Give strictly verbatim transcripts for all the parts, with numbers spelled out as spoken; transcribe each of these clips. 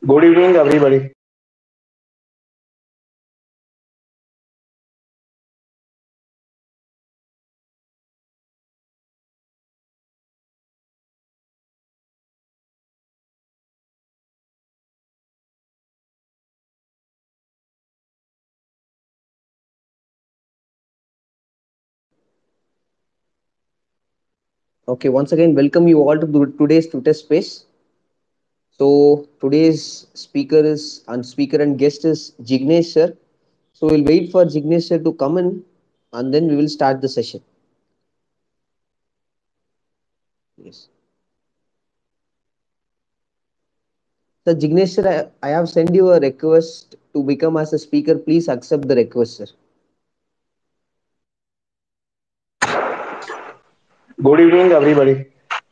Good evening, everybody. Okay, once again, welcome you all to the- today's Twitter space. So today's speaker is and speaker and guest is Jignesh sir. So we'll wait for Jignesh sir to come in, and then we will start the session. Yes. So Jignesh sir, I, I have sent you a request to become as a speaker. Please accept the request, sir. Good evening, everybody.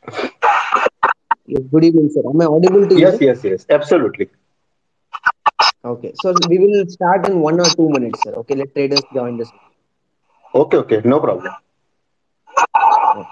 Yes, good evening, sir. Am I audible to you, Yes, sir? yes, yes, absolutely. Okay. So we will start in one or two minutes, sir. Okay, let traders join the session. Okay, okay, no problem. Okay.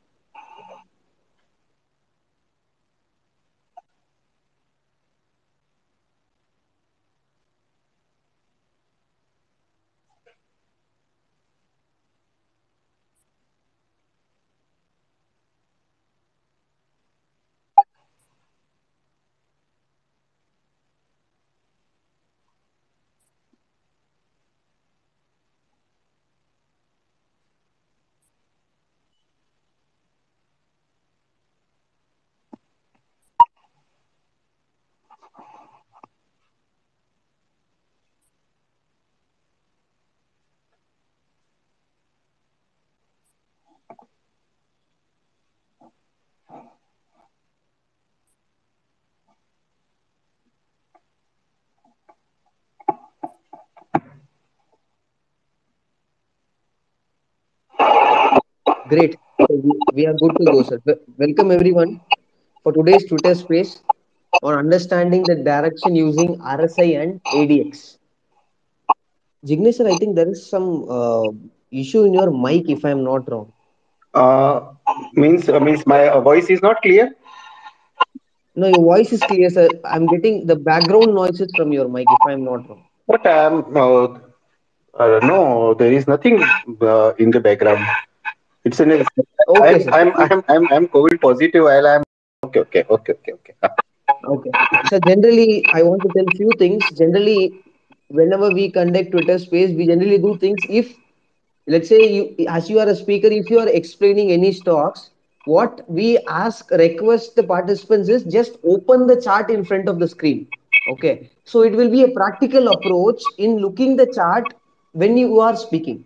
Great. So we, we are good to go, sir. Wel- Welcome everyone for today's Twitter space on understanding the direction using R S I and A D X. Jignesh sir, I think there is some uh, issue in your mic if I am not wrong. Uh, means uh, means my uh, voice is not clear, No, your voice is clear, sir. I'm getting the background noises from your mic if I am not wrong. but um, uh, uh, no, there is nothing uh, in the background. It's an. Okay, I'm sir. I'm I'm I'm I'm COVID positive. While I'm okay, okay, okay, okay, okay. Okay. So generally, I want to tell few things. Generally, whenever we conduct Twitter space, we generally do things if let's say you as you are a speaker, if you are explaining any stocks, what we ask request the participants is just open the chart in front of the screen. Okay, so it will be a practical approach in looking the chart when you are speaking.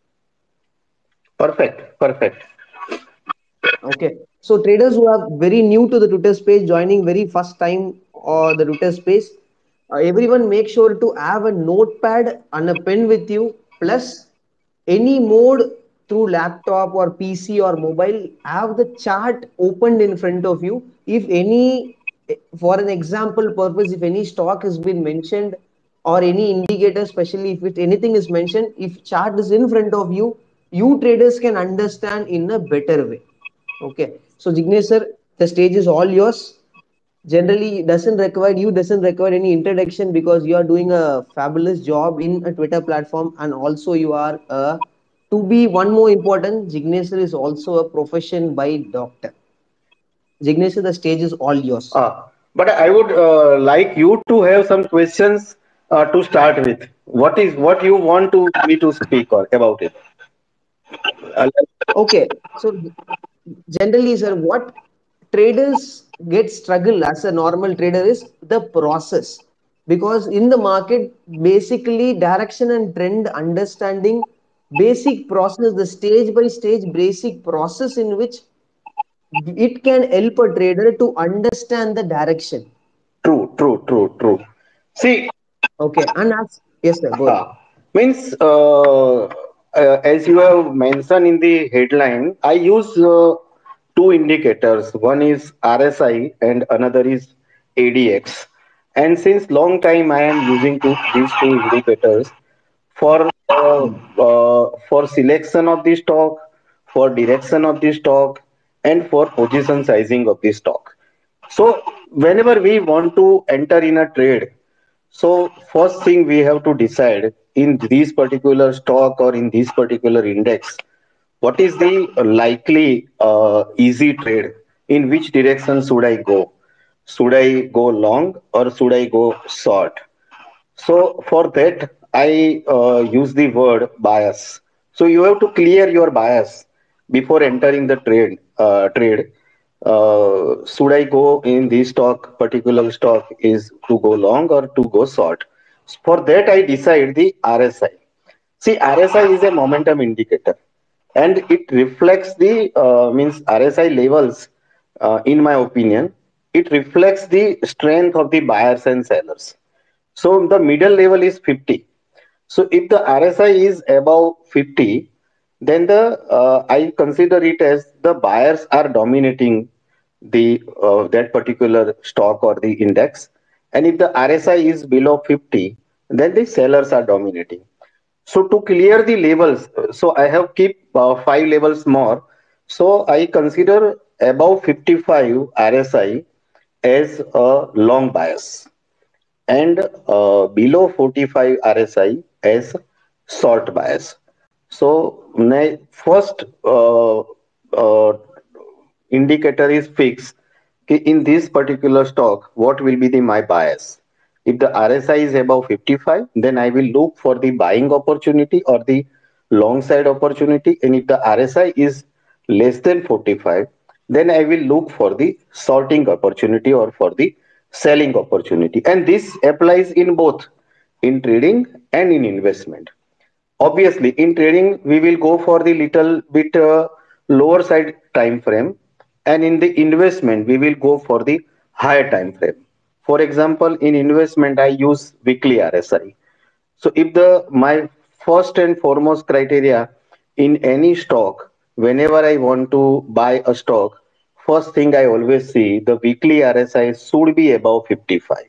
Perfect, perfect. Okay, so traders who are very new to the Twitter space, joining very first time or the Twitter space, uh, everyone make sure to have a notepad and a pen with you, plus any mode through laptop or P C or mobile, have the chart opened in front of you. If any, for an example purpose, if any stock has been mentioned or any indicator, especially if it, anything is mentioned, if chart is in front of you, you traders can understand in a better way. Okay. So Jignesh sir, the stage is all yours. Generally, doesn't require you doesn't require any introduction because you are doing a fabulous job in a Twitter platform, and also you are a to be one more important. Jignesh sir is also a profession by doctor. Jignesh sir, the stage is all yours. Uh, but I would uh, like you to have some questions uh, to start with. What is what you want to me to speak or about it? Uh, Okay, so generally, sir, what traders get struggle as a normal trader is the process, because in the market, basically direction and trend understanding, basic process, the stage by stage basic process in which it can help a trader to understand the direction. True, true, true, true. See, Okay, and as yes, sir, go ahead. uh, means uh, uh, as you have mentioned in the headline, I use uh, two indicators. One is R S I and another is A D X. And since long time I am using two, these two indicators for uh, Hmm. uh, for selection of the stock, for direction of the stock, and for position sizing of the stock. So whenever we want to enter in a trade, so first thing we have to decide in this particular stock or in this particular index, what is the likely uh, easy trade? In which direction should I go? Should I go long or should I go short? So for that, I uh, use the word bias. So you have to clear your bias before entering the trade. Uh, trade. Uh, should I go in this stock? Particular stock is to go long or to go short. For that, I decide the R S I. See, R S I is a momentum indicator, and it reflects the uh, means R S I levels. Uh, in my opinion, it reflects the strength of the buyers and sellers. So the middle level is fifty. So if the R S I is above fifty, then the uh, I consider it as the buyers are dominating the uh, that particular stock or the index, and if the R S I is below fifty, then the sellers are dominating. So to clear the labels, uh, so I have keep uh, five labels more. So I consider above fifty-five R S I as a long bias and uh, below forty-five R S I as short bias. So my first uh, uh, indicator is fixed. कि in this particular stock, what will be the my bias? If the R S I is above fifty-five, then I will look for the buying opportunity or the long side opportunity. And if the R S I is less than forty-five, then I will look for the sorting opportunity or for the selling opportunity. And this applies in both in trading and in investment. Obviously, in trading, we will go for the little bit uh, lower side time frame, and in the investment, we will go for the higher time frame. For example, in investment, I use weekly R S I. So, if the my first and foremost criteria in any stock, whenever I want to buy a stock, first thing I always see the weekly R S I should be above fifty-five.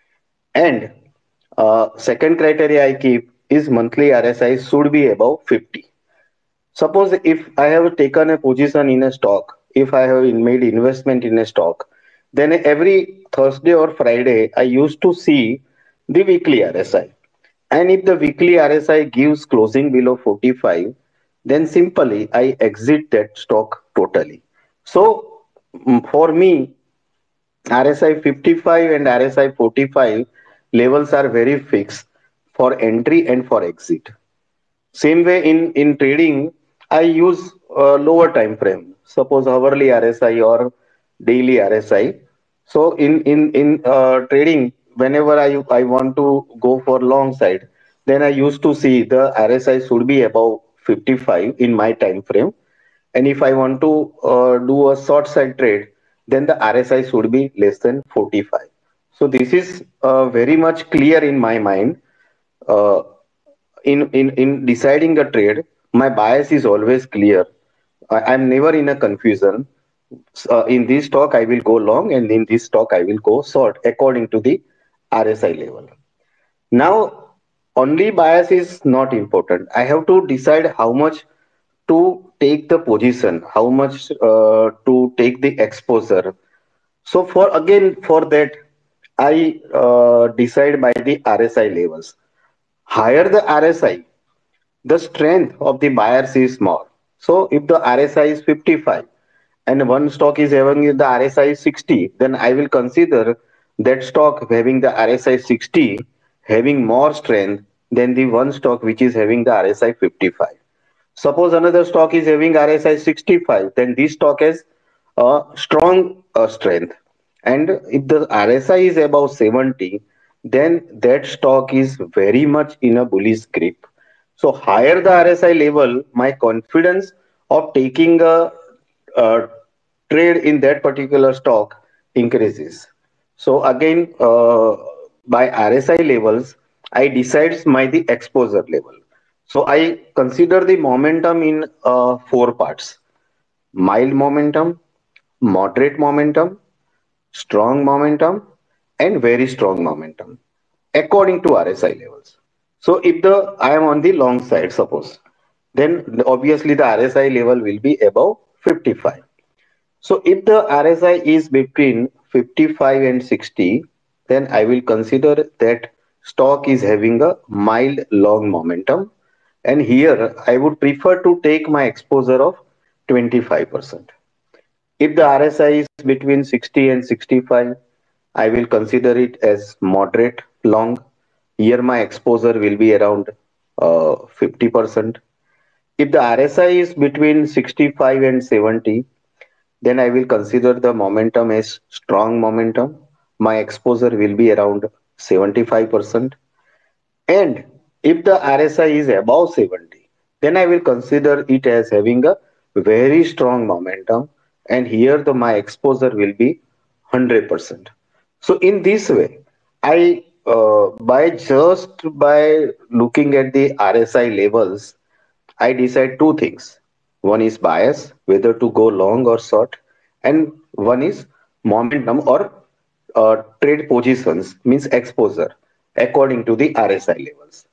And uh, second criteria I keep is monthly R S I should be above fifty. Suppose if I have taken a position in a stock, if I have made investment in a stock, then every Thursday or Friday I used to see the weekly R S I. And if the weekly R S I gives closing below forty-five, then simply I exit that stock totally. So mm, for me, R S I fifty-five and R S I forty-five levels are very fixed for entry and for exit. Same way in, in trading, I use a lower time frame, suppose hourly R S I or daily R S I. So in in in uh, trading, whenever I I want to go for long side, then I used to see the R S I should be above fifty-five in my time frame, and if I want to uh, do a short side trade, then the R S I should be less than forty-five. So this is uh, very much clear in my mind. Uh, in, in, in deciding a trade, my bias is always clear. I, I'm never in a confusion. Uh, in this stock, I will go long, and in this stock, I will go short according to the R S I level. Now, only bias is not important. I have to decide how much to take the position, how much uh, to take the exposure. So for again for that, I uh, decide by the R S I levels. Higher the R S I, the strength of the buyers is more. So if the R S I is fifty-five and one stock is having the R S I is sixty, then I will consider that stock having the R S I sixty having more strength than the one stock which is having the R S I fifty-five. Suppose another stock is having R S I sixty-five, then this stock has a strong uh, strength. And if the R S I is above seventy, then that stock is very much in a bullish grip. So higher the R S I level, my confidence of taking a, a trade in that particular stock increases. So again, uh, by R S I levels, I decides my the exposure level. So I consider the momentum in uh, four parts: mild momentum, moderate momentum, strong momentum, and very strong momentum according to R S I levels. So if the I am on the long side, suppose, then obviously the R S I level will be above fifty-five. So if the R S I is between fifty-five and sixty, then I will consider that stock is having a mild long momentum. And here I would prefer to take my exposure of twenty-five percent. If the R S I is between sixty and sixty-five, I will consider it as moderate long. Here my exposure will be around uh, fifty percent. If the R S I is between sixty-five and seventy, then I will consider the momentum as strong momentum. My exposure will be around seventy-five percent. And if the R S I is above seventy, then I will consider it as having a very strong momentum. And here the my exposure will be one hundred percent. So in this way, I uh, by just by looking at the R S I levels, I decide two things. One is bias, whether to go long or short, and one is momentum or uh, trade positions, means exposure, according to the R S I levels.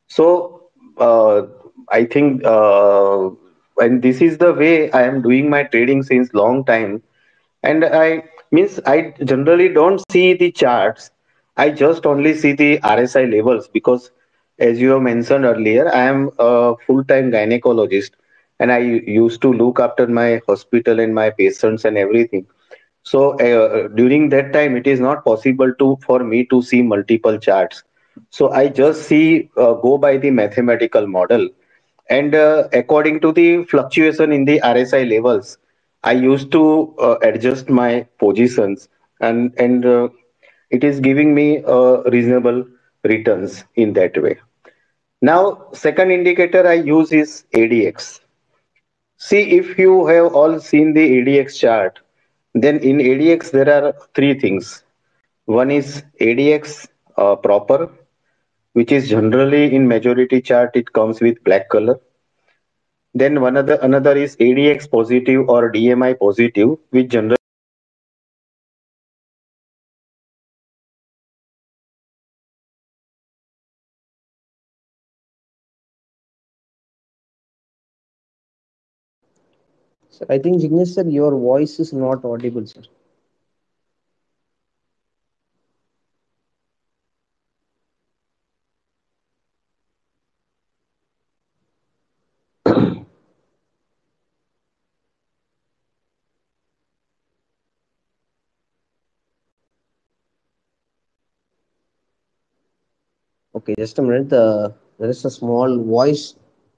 So uh, I think, uh, and this is the way I am doing my trading since long time. And I means I generally don't see the charts. I just only see the R S I levels because, as you have mentioned earlier, I am a full-time gynecologist, and I used to look after my hospital and my patients and everything. So uh, during that time, it is not possible to for me to see multiple charts. So I just see uh, go by the mathematical model, and uh, according to the fluctuation in the R S I levels, I used to uh, adjust my positions, and and uh, it is giving me uh, reasonable returns in that way. Now, second indicator I use is A D X. See, if you have all seen the A D X chart, then in A D X there are three things. One is A D X uh, proper, which is generally in majority chart it comes with black color. Then one other another is A D X positive or D M I positive, which generally Sir, I think Jignesh sir, your voice is not audible, sir. Okay, just a minute. Uh, there is a small voice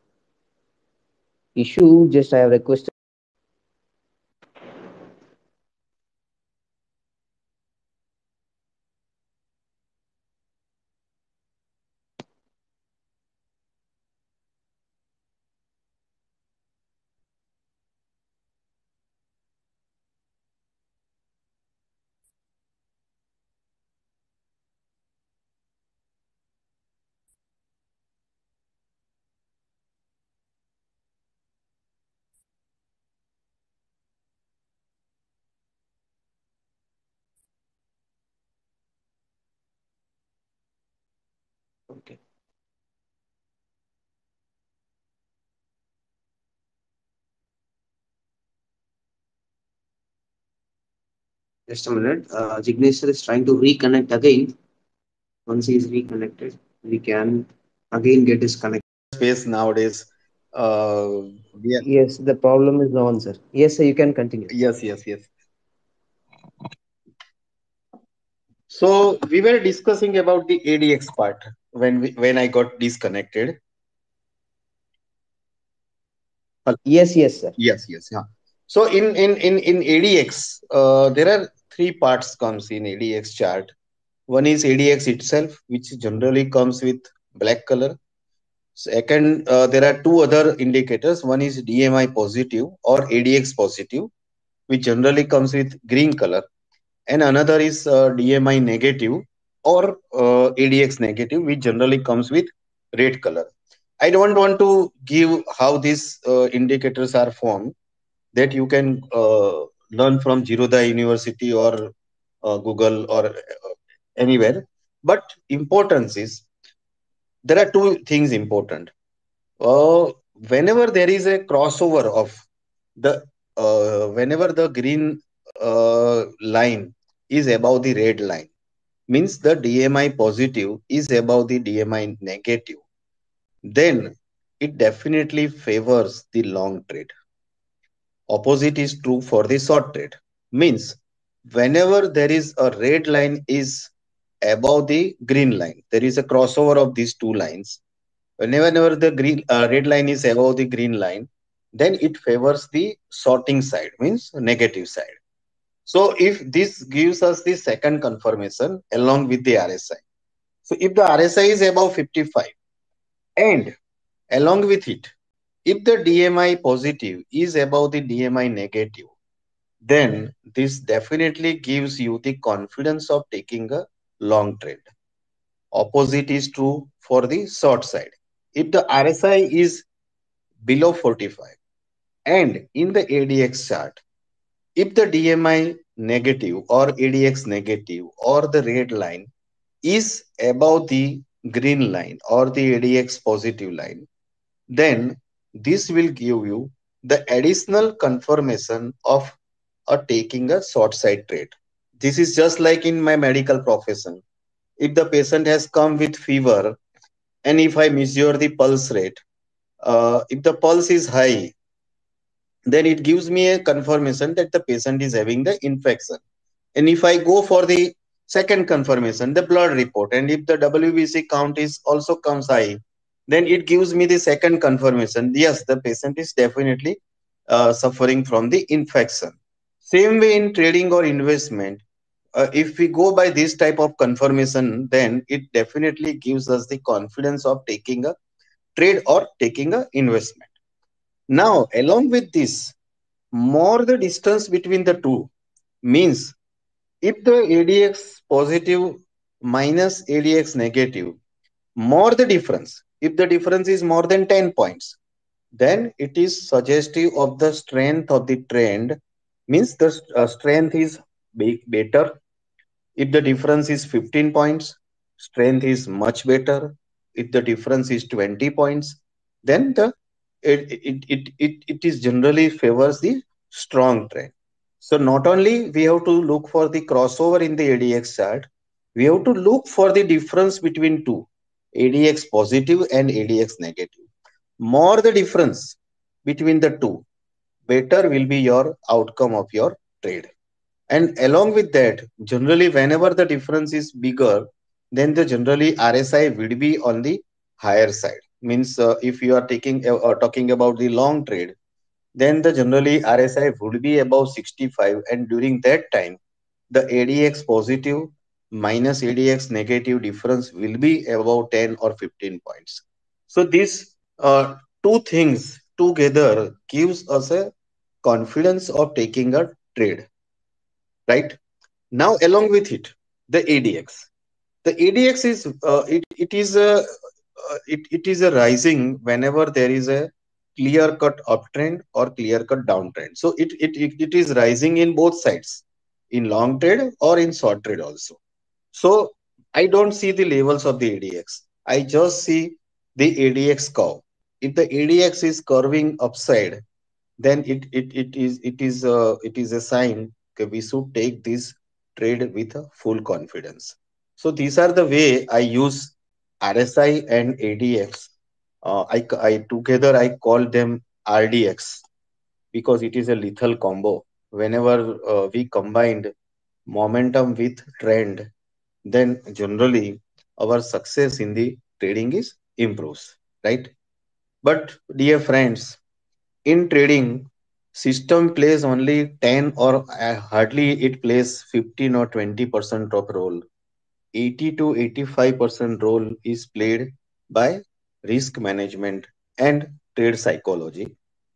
issue. Just I have requested. Okay, just a minute. Uh, Jignesh sir is trying to reconnect again. Once he is reconnected, we can again get his connection. space nowadays. Uh, we are, Yes, the problem is on, sir. Yes, sir, you can continue. yes, yes, yes. So we were discussing about the A D X part when we, when I got disconnected. Yes, yes, sir. Yes, yes, yeah. So in in in in A D X, uh, there are three parts comes in A D X chart. One is A D X itself, which generally comes with black color. Second, uh, there are two other indicators. One is D M I positive or A D X positive, which generally comes with green color, and another is uh, D M I negative or uh, A D X negative, which generally comes with red color. I don't want to give how these uh, indicators are formed, that you can uh, learn from Jirodha University or uh, Google or uh, anywhere. But importance is, there are two things important. Uh, Whenever there is a crossover of the uh, whenever the green uh, line is above the red line, means the D M I positive is above the D M I negative, then it definitely favors the long trade. Opposite is true for the short trade. Means whenever there is a red line is above the green line, there is a crossover of these two lines. Whenever the green uh, red line is above the green line, then it favors the shorting side, means negative side. So if this gives us the second confirmation along with the R S I. So if the R S I is above fifty-five and along with it, if the D M I positive is above the D M I negative, then this definitely gives you the confidence of taking a long trade. Opposite is true for the short side. If the R S I is below forty-five and in the A D X chart, if the D M I negative or A D X negative or the red line is above the green line or the A D X positive line, then this will give you the additional confirmation of a taking a short side trade. This is just like in my medical profession. If the patient has come with fever and if I measure the pulse rate, uh, if the pulse is high, then it gives me a confirmation that the patient is having the infection. And if I go for the second confirmation, the blood report, and if the W B C count is also comes high, then it gives me the second confirmation. Yes, the patient is definitely uh, suffering from the infection. Same way in trading or investment, uh, if we go by this type of confirmation, then it definitely gives us the confidence of taking a trade or taking a investment. Now, along with this, more the distance between the two means if the A D X positive minus A D X negative, more the difference. If the difference is more than ten points, then it is suggestive of the strength of the trend, means the uh, strength is big, better. If the difference is fifteen points, strength is much better. If the difference is twenty points, then the it, it, it, it, it is generally favors the strong trend. So not only we have to look for the crossover in the A D X chart, we have to look for the difference between two, A D X positive and A D X negative. More the difference between the two, better will be your outcome of your trade. And along with that, generally whenever the difference is bigger, then the generally R S I will be on the higher side. Means uh, if you are taking uh, uh, talking about the long trade, then the generally R S I would be above sixty-five, and during that time the A D X positive minus A D X negative difference will be about ten or fifteen points. So these uh, two things together gives us a confidence of taking a trade, right? Now, along with it, the A D X. The A D X is uh, it, it is a uh, it, it is a rising whenever there is a clear cut uptrend or clear cut downtrend. So it, it it it is rising in both sides, in long trade or in short trade also. So I don't see the levels of the A D X. I just see the A D X curve. If the A D X is curving upside, then it it, it is it is uh, it is a sign that we should take this trade with a full confidence. So these are the way I use R S I and A D X. Uh, I, I together I call them R D X because it is a lethal combo. Whenever uh, we combined momentum with trend, then generally our success in the trading is improves, right? But dear friends, in trading, system plays only ten or uh, hardly it plays fifteen or twenty percent of role. eighty to eighty-five percent role is played by risk management and trade psychology.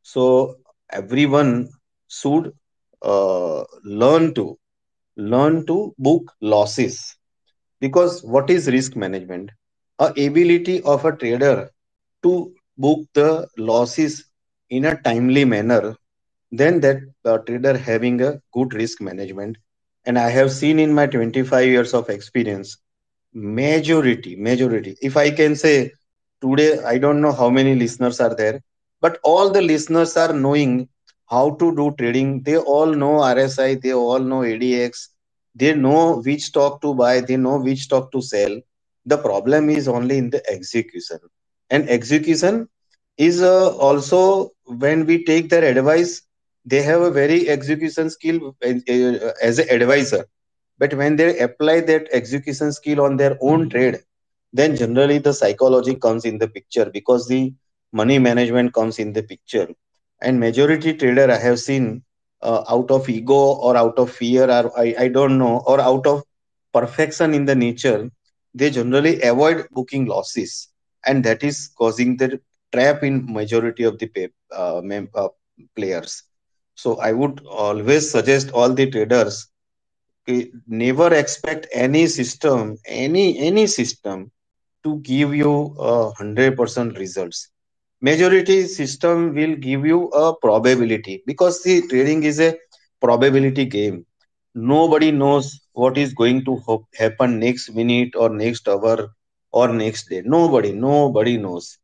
So everyone should uh, learn to learn to book losses, because what is risk management? A ability of a trader to book the losses in a timely manner, then that uh, trader having a good risk management. And I have seen in my twenty-five years of experience, majority majority if I can say, today I don't know how many listeners are there, but all the listeners are knowing how to do trading. They all know R S I, they all know A D X, They know which stock to buy, they know which stock to sell. The problem is only in the execution. And execution is uh, also, when we take their advice, they have a very execution skill uh, uh, as an advisor. But when they apply that execution skill on their own trade, then generally the psychology comes in the picture, because the money management comes in the picture. And majority trader I have seen, uh, out of ego or out of fear, or I, I don't know, or out of perfection in the nature, they generally avoid booking losses, and that is causing the trap in majority of the pay, uh, mem- uh, players. So I would always suggest all the traders, okay, never expect any system, any any system to give you a hundred percent results. Majority system will give you a probability, because the trading is a probability game. Nobody knows what is going to hop- happen next minute or next hour or next day. Nobody, nobody knows.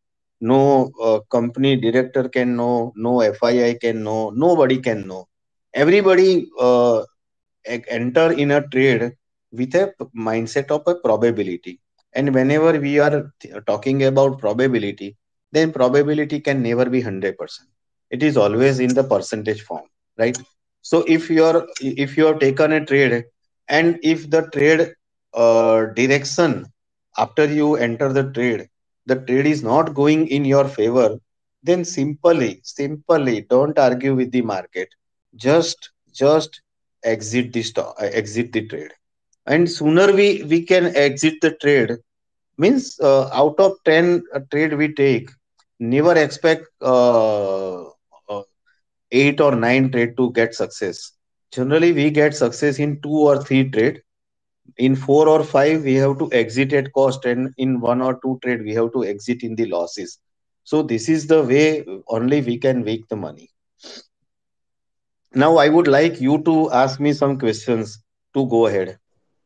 No uh, company director can know. No F I I can know. Nobody can know. Everybody uh, e- enter in a trade with a p- mindset of a probability. And whenever we are th- talking about probability, then probability can never be one hundred percent. It is always in the percentage form, right? So if you are, if you have taken a trade, and if the trade uh, direction after you enter the trade, the trade is not going in your favor, then simply simply don't argue with the market. Just just exit the stock, uh, exit the trade. And sooner we we can exit the trade, means uh, out of ten uh, trade we take, never expect uh, uh, eight or nine trade to get success. Generally we get success in two or three trade. In four or five we have to exit at cost, and in one or two trade we have to exit in the losses. So this is the way only we can make the money. Now I would like you to ask me some questions to go ahead.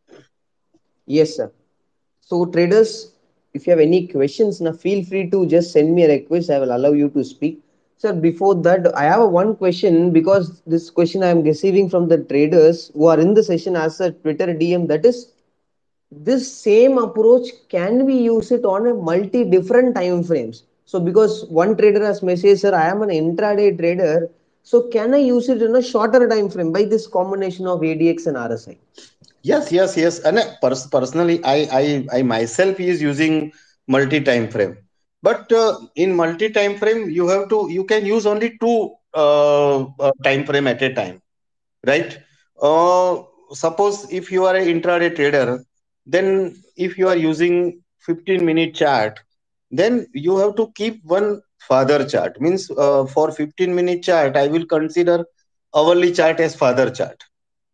Yes, sir. So, traders, if you have any questions, now feel free to just send me a request. I will allow you to speak. Sir, before that, I have a one question, because this question I am receiving from the traders who are in the session as a Twitter D M. That is, this same approach, can we use it on a multi different time frames? So, because one trader has messaged, sir, I am an intraday trader. So, can I use it in a shorter time frame by this combination of A D X and R S I? Yes, yes, yes. And uh, pers- personally, I, I, I myself is using multi time frame. But uh, in multi time frame, you have to, you can use only two uh, uh, time frame at a time, right? Uh, Suppose if you are an intraday trader, then if you are using fifteen minute chart, then you have to keep one father chart. Means uh, for fifteen minute chart, I will consider hourly chart as father chart.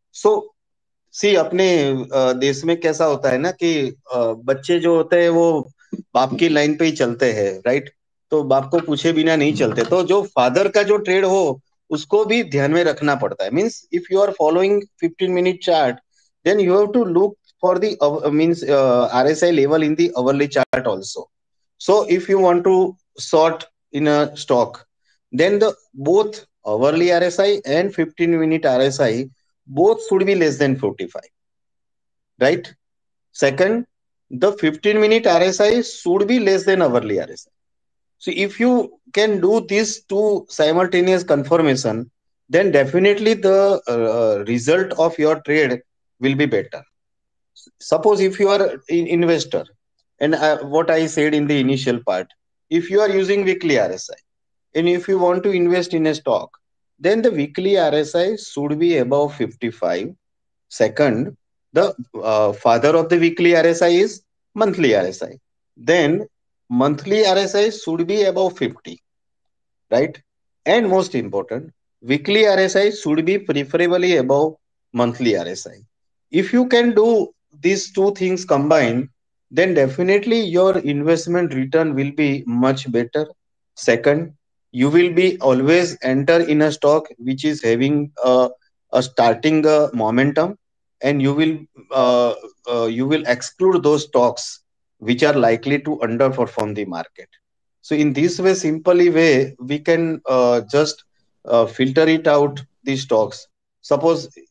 So सी अपने अ, देश में कैसा होता है ना कि अ, बच्चे जो होते हैं वो बाप की लाइन पे ही चलते हैं, राइट? तो बाप को पूछे बिना नहीं चलते। तो जो फादर का जो ट्रेड हो, उसको भी ध्यान में रखना पड़ता है। Means if you are following fifteen minute chart, then you have to look for the means R S I level in the hourly chart also. So if you want to sort in a stock, then the both hourly R S I and fifteen minute R S I both should be less than forty-five, right? Second, the fifteen minute R S I should be less than hourly R S I. So if you can do these two simultaneous confirmation, then definitely the uh, result of your trade will be better. Suppose if you are an investor, and uh, what I said in the initial part, if you are using weekly R S I, and if you want to invest in a stock, then the weekly R S I should be above fifty-five. Second, the uh, father of the weekly R S I is monthly R S I. Then monthly R S I should be above fifty, right? And most important, weekly R S I should be preferably above monthly R S I. If you can do these two things combined, then definitely your investment return will be much better. Second, you will be always enter in a stock which is having a, a starting uh, momentum, and you will uh, uh, you will exclude those stocks which are likely to underperform the market. So in this way, simply way, we can uh, just uh, filter it out these stocks. Suppose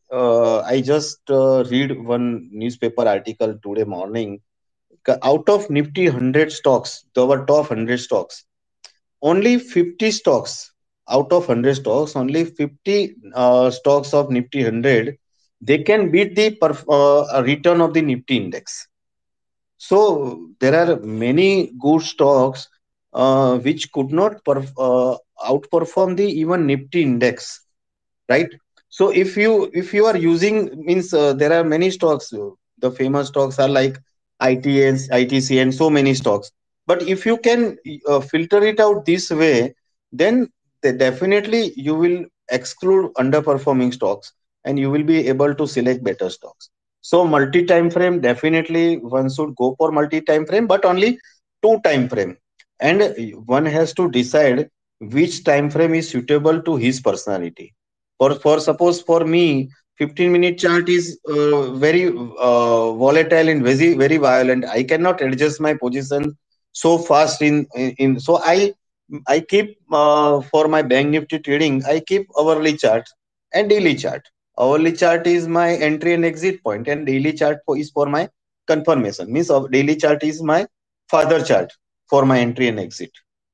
uh, I just uh, read one newspaper article today morning. Ca- Out of Nifty one hundred stocks, our top one hundred stocks, only fifty stocks out of one hundred stocks, only fifty uh, stocks of Nifty one hundred, they can beat the perf- uh, return of the Nifty index. So there are many good stocks uh, which could not perf- uh, outperform the even Nifty index, right? So if you if you are using, means uh, there are many stocks. uh, The famous stocks are like I T S, I T C, and so many stocks. But if you can uh, filter it out this way, then the- definitely you will exclude underperforming stocks and you will be able to select better stocks. So multi time frame, definitely one should go for multi time frame, but only two time frame, and one has to decide which time frame is suitable to his personality. For for suppose for me, fifteen minute chart is uh, very uh, volatile and very very violent. I cannot adjust my position so fast in in, in so i i keep uh, for my bank nifty trading, I keep hourly chart and daily chart. Hourly chart is my entry and exit point, and daily chart for, is for my confirmation, means of daily chart is my father chart for my entry and exit.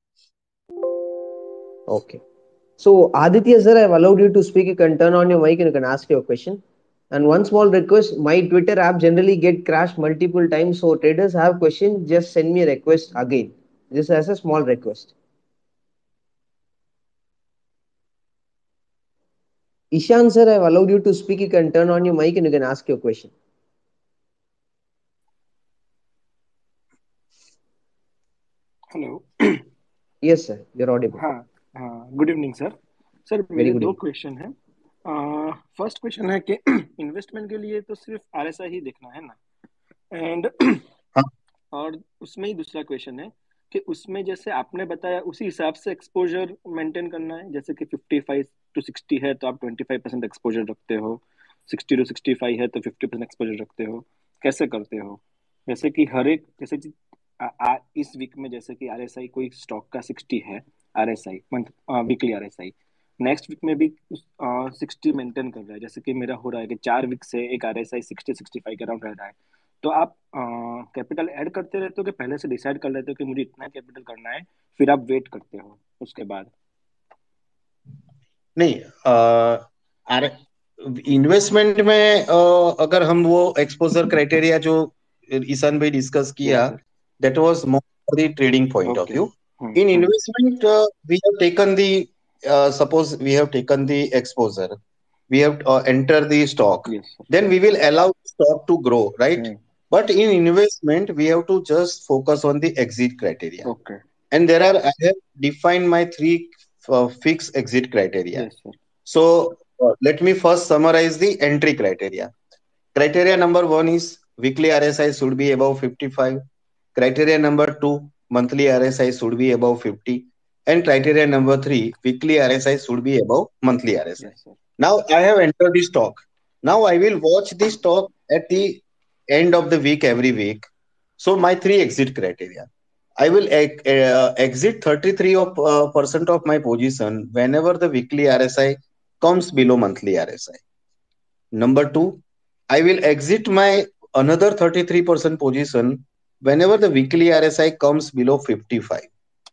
Okay. So, Aditya sir, I've allowed you to speak. You can turn on your mic and you can ask your question. And one small request, my Twitter app generally get crashed multiple times. So traders have questions, just send me a request again. This as a small request. Ishan sir, I've allowed you to speak. You can turn on your mic and you can ask your question. Hello. Yes, sir, you're audible. हाँ. हाँ, good evening sir. Sir Very मेरे good दो evening. Question हैं. First question है कि investment के लिए तो सिर्फ आरएसआई ही देखना है ना, एंड हाँ, और उसमें ही दूसरा क्वेश्चन है कि उसमें जैसे आपने बताया उसी हिसाब से एक्सपोजर मेंटेन करना है. जैसे कि फिफ्टी फाइव टू सिक्सटी है तो आप ट्वेंटी फाइव परसेंट एक्सपोजर रखते हो, सिक्सटी टू सिक्सटी फाइव है तो फिफ्टी परसेंट एक्सपोजर रखते हो, कैसे करते हो? जैसे कि हर एक जैसे कि आ, आ, इस वीक में जैसे कि आरएसआई कोई स्टॉक का सिक्सटी है, RSI month weekly RSI, next week में भी सिक्सटी मेंटेन कर रहा है. जैसे कि मेरा हो रहा है कि चार वीक से एक आरएसआई सिक्सटी सिक्सटी फाइव के अराउंड रह रहा है. तो आप कैपिटल ऐड करते रहते हो कि पहले से डिसाइड कर लेते हो कि मुझे इतना कैपिटल करना है, फिर आप वेट करते हो उसके बाद? नहीं, अरे इन्वेस्टमेंट में अ, अगर हम वो एक्सपोजर क्राइटेरिया जो ईशान भाई डिस्कस यस किया, sir. that was more for the trading point of okay. view. Hmm. In hmm. investment, uh, we have taken the uh, suppose we have taken the exposure, we have uh, entered the stock, yes sir. then we will allow stock to grow, right? Hmm. But in investment, we have to just focus on the exit criteria, okay. and there are I have defined my three uh, fixed exit criteria. Yes sir. So uh, let me first summarize the entry criteria. Criteria number one is weekly R S I should be above fifty-five. Criteria number two, monthly R S I should be above fifty. And criteria number three, weekly R S I should be above monthly R S I. Yes sir. Now I have entered the stock. Now I will watch the stock at the end of the week every week. So my three exit criteria. I will ex- uh, exit thirty-three of, uh, percent of my position whenever the weekly R S I comes below monthly R S I. Number two, I will exit my another thirty-three percent position whenever the weekly R S I comes below fifty-five.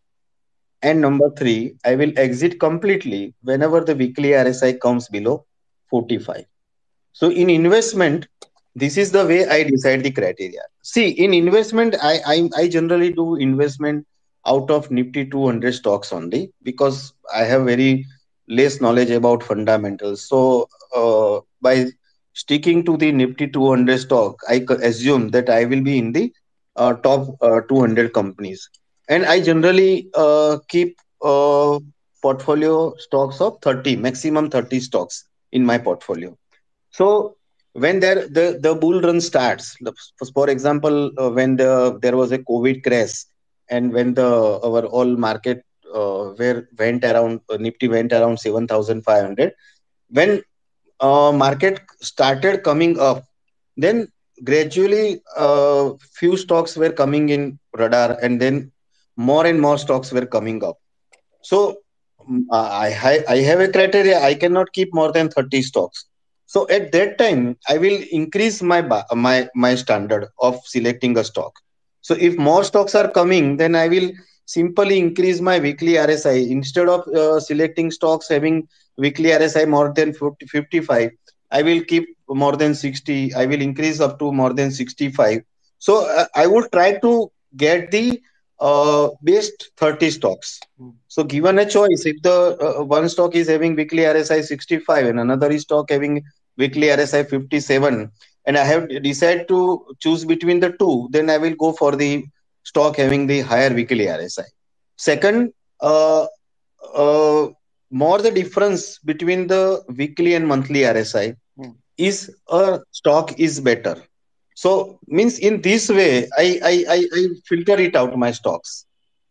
And number three, I will exit completely whenever the weekly R S I comes below forty-five. So in investment, this is the way I decide the criteria. See, in investment, I I, I generally do investment out of Nifty two hundred stocks only because I have very less knowledge about fundamentals. So uh, by sticking to the Nifty two hundred stock, I c- assume that I will be in the uh, top uh, two hundred companies, and I generally uh, keep uh, portfolio stocks of thirty, maximum thirty stocks in my portfolio. So when there the, the bull run starts, the- for example, uh, when the there was a COVID crash, and when the our all market uh, where went around uh, Nifty went around seven thousand five hundred, when uh, market started coming up, then gradually uh, few stocks were coming in radar, and then more and more stocks were coming up. So mm, I, I I have a criteria. I cannot keep more than thirty stocks. So at that time, I will increase my ba- my my standard of selecting a stock. So if more stocks are coming, then I will simply increase my weekly R S I instead of uh, selecting stocks having weekly R S I more than fifty, fifty-five. I will keep more than sixty. I will increase up to more than sixty-five. So uh, I would try to get the uh, best thirty stocks. Hmm. So given a choice, if the uh, one stock is having weekly R S I sixty-five and another is stock having weekly R S I fifty-seven, and I have decided to choose between the two, then I will go for the stock having the higher weekly R S I. Second, uh, uh, more the difference between the weekly and monthly R S I Hmm. is a stock is better. So means in this way, I I I, I filter it out my stocks,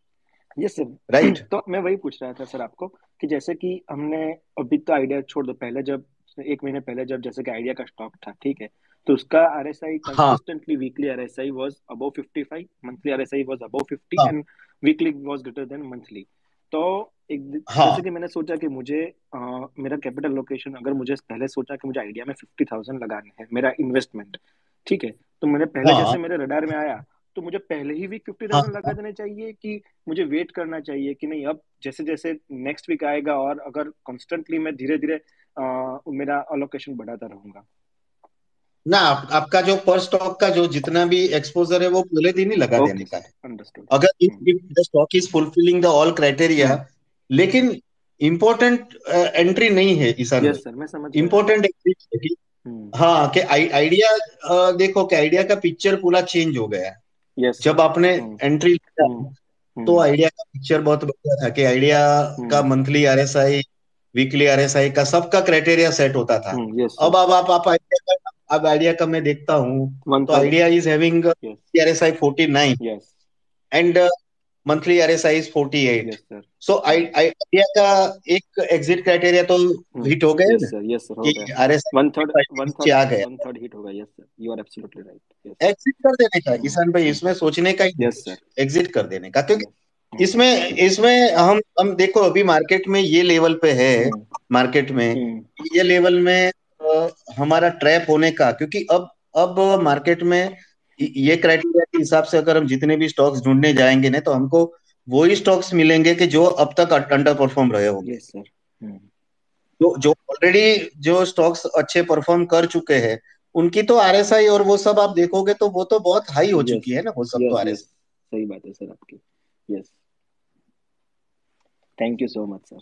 yes sir. right? तो मैं वही पूछ रहा था sir आपको कि जैसे कि हमने अभी तो आइडिया छोड़ दो, पहले जब एक महीने पहले जब जैसे कि आइडिया का स्टॉक था, ठीक है, तो उसका आरएसआई हाँ consistently weekly RSI was above fifty five, monthly RSI was above fifty हाँ and weekly was greater than monthly. तो एक जैसे हाँ कि मैंने सोचा कि मुझे अ, मेरा कैपिटल लोकेशन, अगर मुझे पहले सोचा कि मुझे आइडिया में फिफ्टी थाउजेंड लगाने हैं मेरा इन्वेस्टमेंट, ठीक है, तो मैंने पहले हाँ जैसे मेरे रडार में आया, तो मुझे पहले ही वीक फिफ्टी हाँ थाउजेंड लगा हाँ। देने चाहिए कि मुझे वेट करना चाहिए कि नहीं, अब जैसे जैसे नेक्स्ट वीक आएगा और अगर कॉन्स्टेंटली मैं धीरे धीरे मेरा अलोकेशन बढ़ाता रहूंगा। ना आप, आपका जो पर स्टॉक का जो जितना भी एक्सपोजर है वो पहले दिन ही लगा देने ओके का सर, है, अंडरस्टूड। अगर if if the stock is fulfilling the all criteria. लेकिन इम्पोर्टेंट एंट्री नहीं है ईशान यस भाई, सर, मैं समझ गया। इम्पोर्टेंट एंट्री है कि हम्म। हाँ कि आइडिया देखो कि आइडिया का पिक्चर पूरा चेंज हो गया है। Yes sir. जब आपने हम्म। एंट्री लिया हम्म। तो हम्म। आइडिया का पिक्चर बहुत बढ़िया था कि आइडिया का hmm. Monthly RSI weekly RSI का सबका क्राइटेरिया सेट होता था। हम्म। यस अब सर। अब आप आप आइडिया का अब आइडिया का मैं देखता हूँ वन तो third. Idea is having yes. RSI forty nine yes. And monthly RSI is forty eight. Yes sir. So Idea का एक एग्जिट क्राइटेरिया तो हम्म। हिट हो गया यस ना सर। यस सर, हो कि गया। वन थर्ड, आरएसआई वन नीचे थर्ड, आ गया, वन थर्ड हिट होगा। Yes sir, you are absolutely right. Yes. Exit कर देने का हम्म। ईशान भाई, हम्म। इसमें सोचने का ही नहीं यस कुछ, सर। एग्जिट कर देने का। क्योंकि यस। हम्म। इसमें इसमें हम हम देखो अभी मार्केट में ये लेवल पे है, हम्म। मार्केट में हम्म। ये लेवल में अ, हमारा ट्रैप होने का, क्योंकि अब अब मार्केट में ये क्राइटेरिया के हिसाब से अगर हम जितने भी स्टॉक्स ढूंढने जाएंगे ना तो हमको वही स्टॉक्स मिलेंगे कि जो अब तक अंडर परफॉर्म रहे होंगे। Yes sir. हम्म। जो जो ऑलरेडी जो स्टॉक्स अच्छे परफॉर्म कर चुके हैं उनकी तो आरएसआई और वो सब आप देखोगे तो वो तो बहुत हाई हो यस। चुकी है ना, वो सब तो यस। Yes, RSI. सही बात है सर आपकी। Yes, thank you so much sir.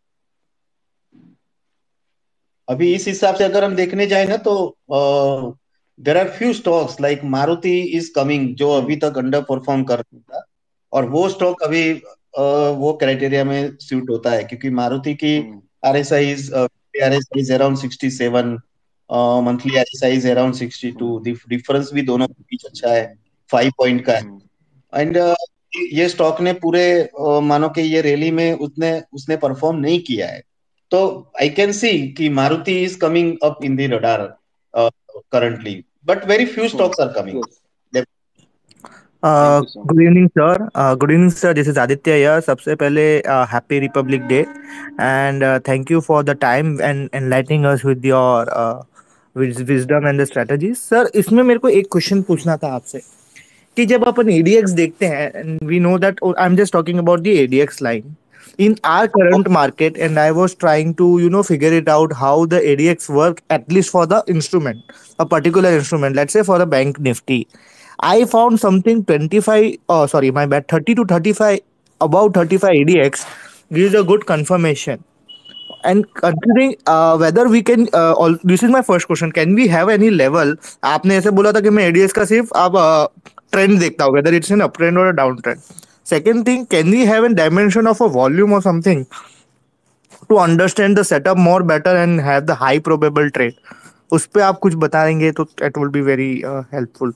अभी इस हिसाब से अगर हम देखने जाए ना तो there are few stocks like Maruti is coming जो हम्म। अभी तक अंडर परफॉर्म कर रहा था, और वो स्टॉक अभी अ, वो क्राइटेरिया में सूट होता है क्योंकि मारुति की hmm. RSI is RSI is around sixty seven, monthly RSI is around sixty two. Hmm. Difference भी दोनों के बीच अच्छा है, हम्म। फाइव पॉइंट का है। हम्म। एंड ये स्टॉक ने पूरे अ, मानो कि ये रैली में उसने उसने परफॉर्म नहीं किया है। तो आई कैन सी कि Maruti is coming up in the radar currently, but very few hmm. stocks are coming. Yes, They- thank Uh, you so good much. evening, sir. Uh, good evening, sir. This is Aditya here. सबसे पहले happy Republic Day and thank you for the time and enlightening us with your wisdom and the strategies. Sir, इसमें मेरे को एक question पूछना था आपसे कि जब अपन A D X देखते हैं, and we know that oh, I'm just talking about the A D X line in our current market, and I was trying to you know figure it out how the A D X work, at least for the instrument, a particular instrument, let's say for the bank nifty. I found something twenty-five, oh sorry, my bad, thirty to thirty-five, about thirty-five A D X gives a good confirmation. And considering uh, whether we can uh, all, this is my first question, can we have any level? आपने ऐसे बोला था कि मैं A D X का सिर्फ आप trend देखता हूँ, whether it's an uptrend or a downtrend. Second thing, can we have a dimension of a volume or something to understand the setup more better and have the high probable trade? उस पे आप कुछ बताएंगे तो it will be very uh, helpful.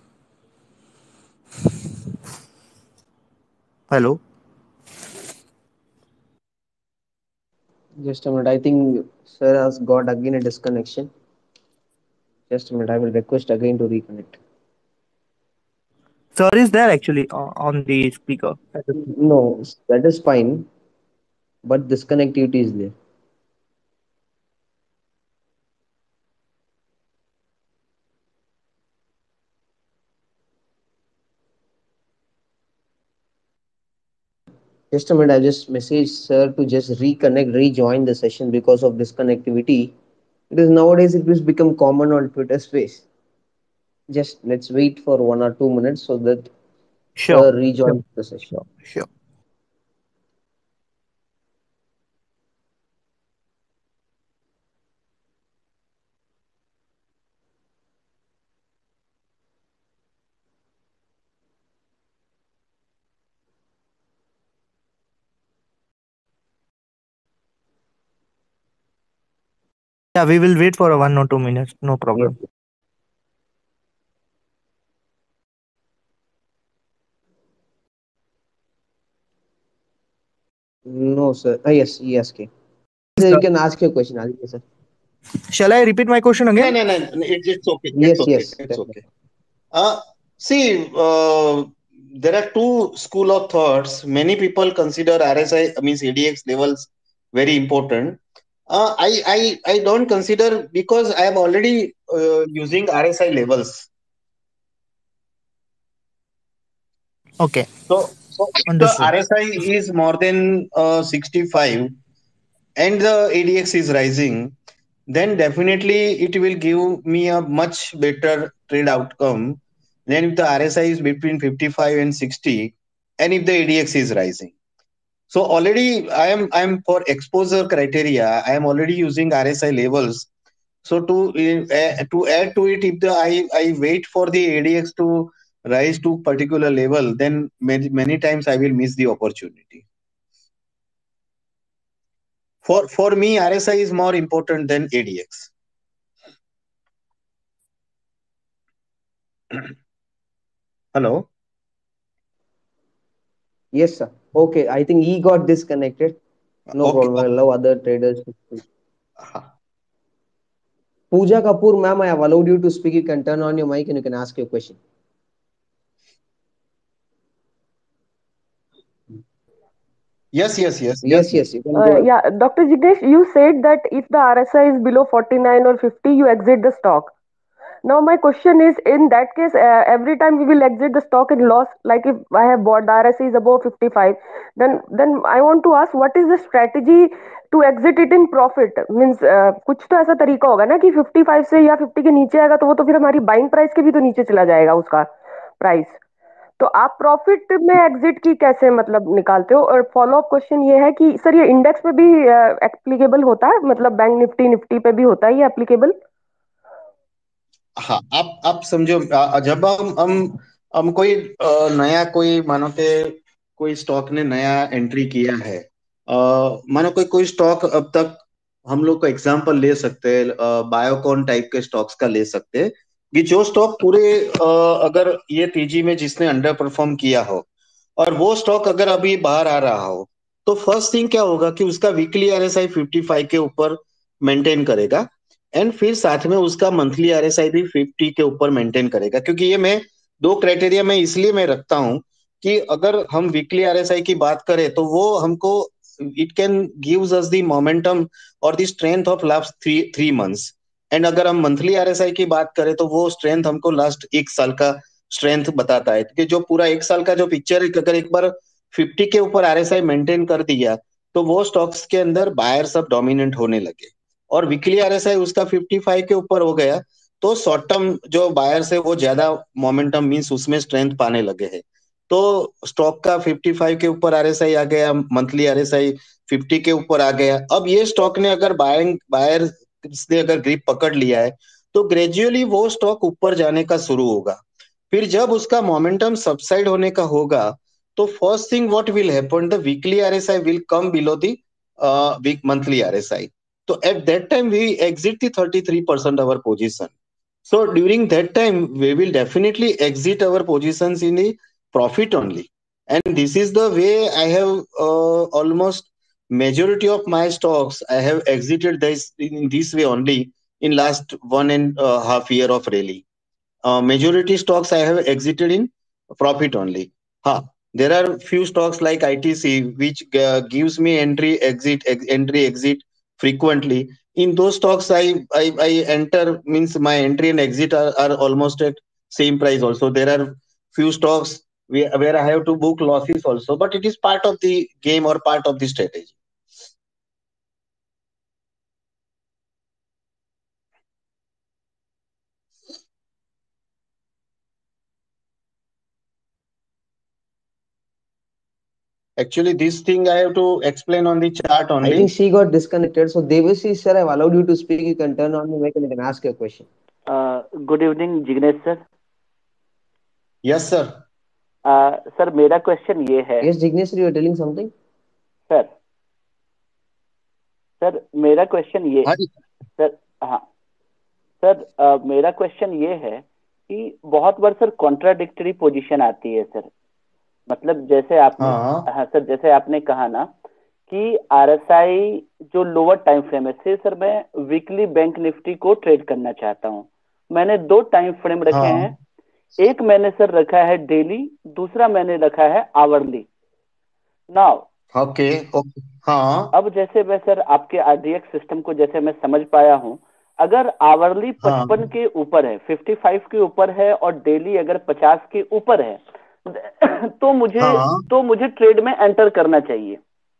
Hello. Just a minute. I think sir has got again a disconnection. Just a minute. I will request again to reconnect. Sir is there actually uh, on the speaker. No, that is fine, but disconnectivity is there. Just a minute, I just messaged sir to just reconnect, rejoin the session because of disconnectivity. It is nowadays it has become common on Twitter space. Just let's wait for one or two minutes so that Sure, sir sure, rejoins the session. sure, sure. Yeah, we will wait for a one or two minutes. No Yes. problem. No, sir. Ah, yes, yes, okay. Sir, you Sir, can ask your question. I'll sir. shall I repeat my question No, again? no, no, no, it's, it's okay. It's Yes, okay. yes, It's definitely. okay. Uh, see, uh, there are two school of thoughts. Many people consider R S I, means A D X levels very important. Uh, I, I, I don't consider because I am already uh, using R S I levels. Okay, So, so if the understood. R S I is more than uh, sixty-five and the A D X is rising, then definitely it will give me a much better trade outcome than if the R S I is between fifty-five and sixty and if the A D X is rising. So already I am I am for exposure criteria, I am already using R S I levels. So to uh, to add to it, if the I, I wait for the A D X to rise to particular level, then many, many times I will miss the opportunity. For for me, R S I is more important than A D X. Hello. Yes, sir. Okay, I think he got disconnected. No Okay. problem. I Okay. allow other traders to speak. Uh-huh. Pooja Kapoor, ma'am, I have allowed you to speak. You can turn on your mic and you can ask your question. Yes, yes, yes, yes, Yes, yes. yes, you can Uh, go ahead. yeah, doctor Jignesh, you said that if the R S I is below forty-nine or fifty, you exit the stock. Now, my question is, in that case, uh, every time we will exit the stock in loss. Like if I have bought the R S I is above fifty-five, then then I want to ask, what is the strategy to exit it in profit? Means uh, कुछ तो ऐसा तरीका होगा ना कि fifty-five से या fifty के नीचे आएगा तो वो तो फिर हमारी बाइंग प्राइस के भी तो नीचे चला जाएगा उसका प्राइस. तो आप प्रॉफिट में एग्जिट की कैसे मतलब निकालते हो? और फॉलो अप क्वेश्चन ये है कि सर ये इंडेक्स पे भी एप्लीकेबल होता है, मतलब बैंक निफ्टी निफ्टी पे भी होता है ये एप्लीकेबल? हाँ, आप आप समझो अ, जब हम हम हम कोई अ, नया कोई मानो के कोई स्टॉक ने नया एंट्री किया है, अ, मानो कोई कोई स्टॉक अब तक हम लोग को एग्जांपल ले सकते हैं, बायोकॉन टाइप के स्टॉक्स का ले सकते हैं कि जो स्टॉक पूरे अ, अगर ये तेजी में जिसने अंडर परफॉर्म किया हो और वो स्टॉक अगर अभी बाहर आ रहा हो, तो फर्स्ट थिंग क्या होगा कि उसका वीकली आरएसआई फिफ्टी फाइव के ऊपर मेंटेन करेगा एंड फिर साथ में उसका मंथली आरएसआई भी फिफ्टी के ऊपर मेंटेन करेगा, क्योंकि ये मैं दो क्राइटेरिया में इसलिए मैं रखता हूं कि अगर हम वीकली आरएसआई की बात करें तो वो हमको it can gives us the momentum और the strength of last three three months, and अगर हम मंथली आरएसआई की बात करें तो वो स्ट्रेंथ हमको लास्ट एक साल का स्ट्रेंथ बताता है कि जो पूरा एक साल का जो पिक्चर है, अगर एक बार फिफ्टी के ऊपर आरएसआई मेंटेन कर दिया तो वो स्टॉक्स के अंदर बायर सब डोमिनेंट होने लगे, और वीकली आरएसआई उसका फिफ्टी फाइव के ऊपर हो गया तो शॉर्ट टर्म जो बायर्स है वो ज्यादा मोमेंटम मींस उसमें स्ट्रेंथ पाने लगे हैं। तो स्टॉक का फिफ्टी फाइव के ऊपर आरएसआई आ गया, मंथली आरएसआई फिफ्टी के ऊपर आ गया। अब ये स्टॉक ने अगर बायरिंग बायर ने अगर ग्रिप पकड़ लिया है तो ग्रेजुअली वो स्टॉक ऊपर जाने का शुरू होगा। फिर जब उसका मोमेंटम सबसाइड होने का होगा तो first thing what will happen, the weekly RSI will come below the week monthly RSI. So at that time, we exit the thirty-three percent our position. So during that time, we will definitely exit our positions in the profit only. And this is the way I have uh, almost majority of my stocks. I have exited this in this way only in last one and a half year of rally. Uh, majority stocks I have exited in profit only. Huh. There are few stocks like I T C which uh, gives me entry exit ex- entry exit frequently. In those stocks, I, I I enter means my entry and exit are, are almost at same price. Also, there are few stocks where, where I have to book losses also, but it is part of the game or part of the strategy. Actually, this thing I have to explain on the chart I think only. she got disconnected. So Devasi sir, I've allowed you to speak. You can turn on your mic and you can ask your question. Uh, good evening, Jignesh sir. Yes, sir. Uh, sir मेरा question ये है Yes, Jignesh sir, you are telling something? Sir sir मेरा question ये हाँ जी। Sir हाँ sir अ, मेरा question ये है कि बहुत बार सर कॉन्ट्राडिक्टरी पोजीशन आती है सर, मतलब जैसे आपने हाँ हाँ सर जैसे आपने कहा ना कि आरएसआई जो लोअर टाइम फ्रेम है, से सर मैं वीकली बैंक निफ्टी को ट्रेड करना चाहता हूँ। मैंने दो टाइम फ्रेम रखे हाँ हैं, एक मैंने सर रखा है डेली, दूसरा मैंने रखा है आवरली। नाउ ओके ओके हाँ अब जैसे मैं सर आपके आरडीएक्स सिस्टम को जैसे मैं समझ पाया हूं, अगर आवरली हाँ पचपन के ऊपर है, पचपन के ऊपर है और डेली अगर पचास के ऊपर है तो मुझे हाँ तो मुझे ट्रेड में एंटर करना चाहिए।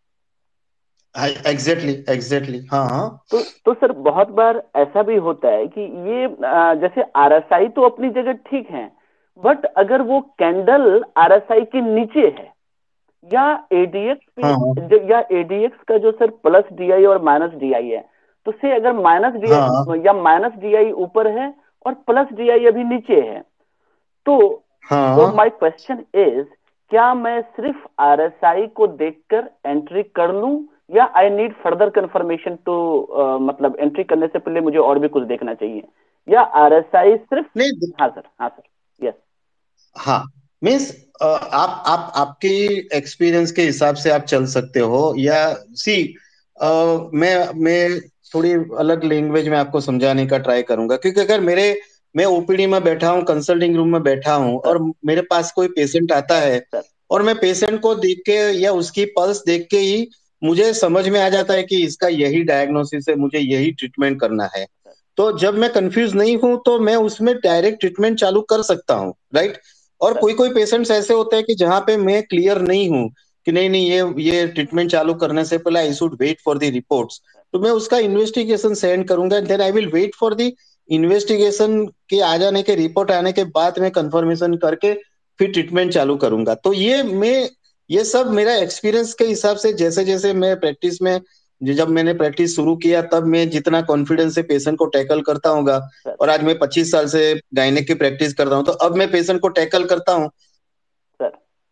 एग्जैक्टली एग्जैक्टली हाँ हाँ तो तो सर बहुत बार ऐसा भी होता है कि ये अ, जैसे आरएसआई तो अपनी जगह ठीक है, बट अगर वो कैंडल आरएसआई के नीचे है या एडीएक्स हाँ पे जो- या एडीएक्स का जो सर प्लस डीआई और माइनस डीआई है, तो से अगर माइनस हाँ डीआई या माइनस डीआई ऊपर है और प्लस डीआई अभी नीचे है, तो तो हाँ माय क्वेश्चन इज, क्या मैं सिर्फ आरएसआई को देखकर एंट्री कर लूं या I need further confirmation to, मतलब एंट्री करने से पहले मुझे और भी कुछ देखना चाहिए, या आरएसआई सिर्फ। नहीं हाँ सर, हाँ सर, यस हाँ मीन्स आप आप आपके एक्सपीरियंस के हिसाब से आप चल सकते हो या सी मैं मैं थोड़ी अलग लैंग्वेज में आपको समझाने का ट्राई करूंगा, क्योंकि अगर मेरे मैं ओपीडी में बैठा हूँ, कंसल्टिंग रूम में बैठा हूँ सर और मेरे पास कोई पेशेंट आता है सर और मैं पेशेंट को देख के या उसकी पल्स देख के ही मुझे समझ में आ जाता है कि इसका यही डायग्नोसिस है, मुझे यही ट्रीटमेंट करना है। तो जब मैं कंफ्यूज नहीं हूं तो मैं उसमें डायरेक्ट ट्रीटमेंट चालू कर सकता हूँ, राइट। और सर कोई कोई पेशेंट्स ऐसे होते हैं कि जहां पे मैं क्लियर नहीं हूँ कि नहीं नहीं ये ये ट्रीटमेंट चालू करने से पहले I should wait for the reports, तो मैं उसका इन्वेस्टिगेशन सेंड करूंगा, then I will wait for the investigation के आ जाने के रिपोर्ट आने के बाद मैं कंफर्मेशन करके फिर ट्रीटमेंट चालू करूंगा। तो ये मैं ये सब मेरा एक्सपीरियंस के हिसाब से जैसे जैसे मैं प्रैक्टिस में जब मैंने प्रैक्टिस शुरू किया तब मैं जितना कॉन्फिडेंस से पेशेंट को टैकल करता हूँ, सर और आज मैं पच्चीस साल से गायनेक की प्रैक्टिस करता हूँ, तो अब मैं पेशेंट को टैकल करता हूँ। सर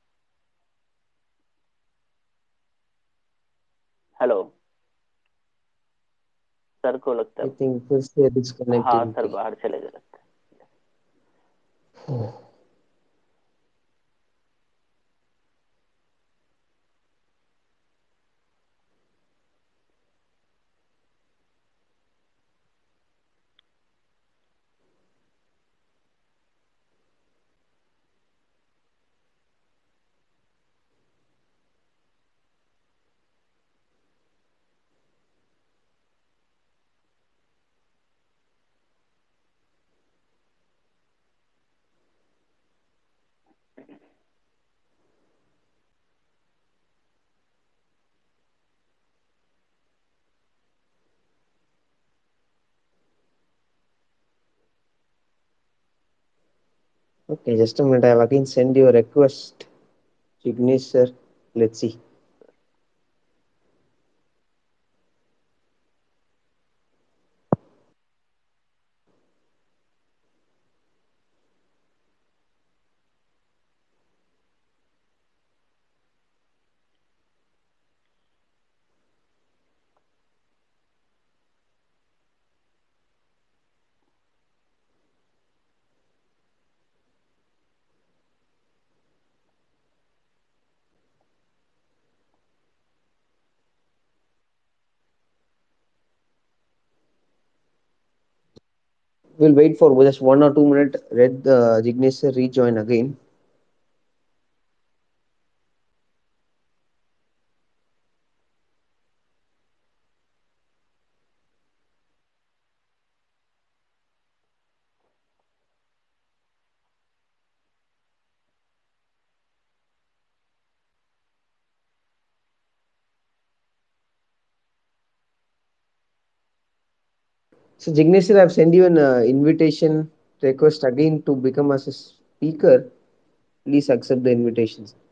हेलो, सर को लगता I है think फिर से हाँ सर disconnectivity. बाहर चले गए लगता है। Okay, just a minute. I have again send you a request, Jignesh sir. Let's see. We'll wait for just one or two minutes. Let uh, Jignesh sir rejoin again. So Jignesh sir, I've sent you an uh, invitation request again to become as a speaker. Please accept the invitation. Sir.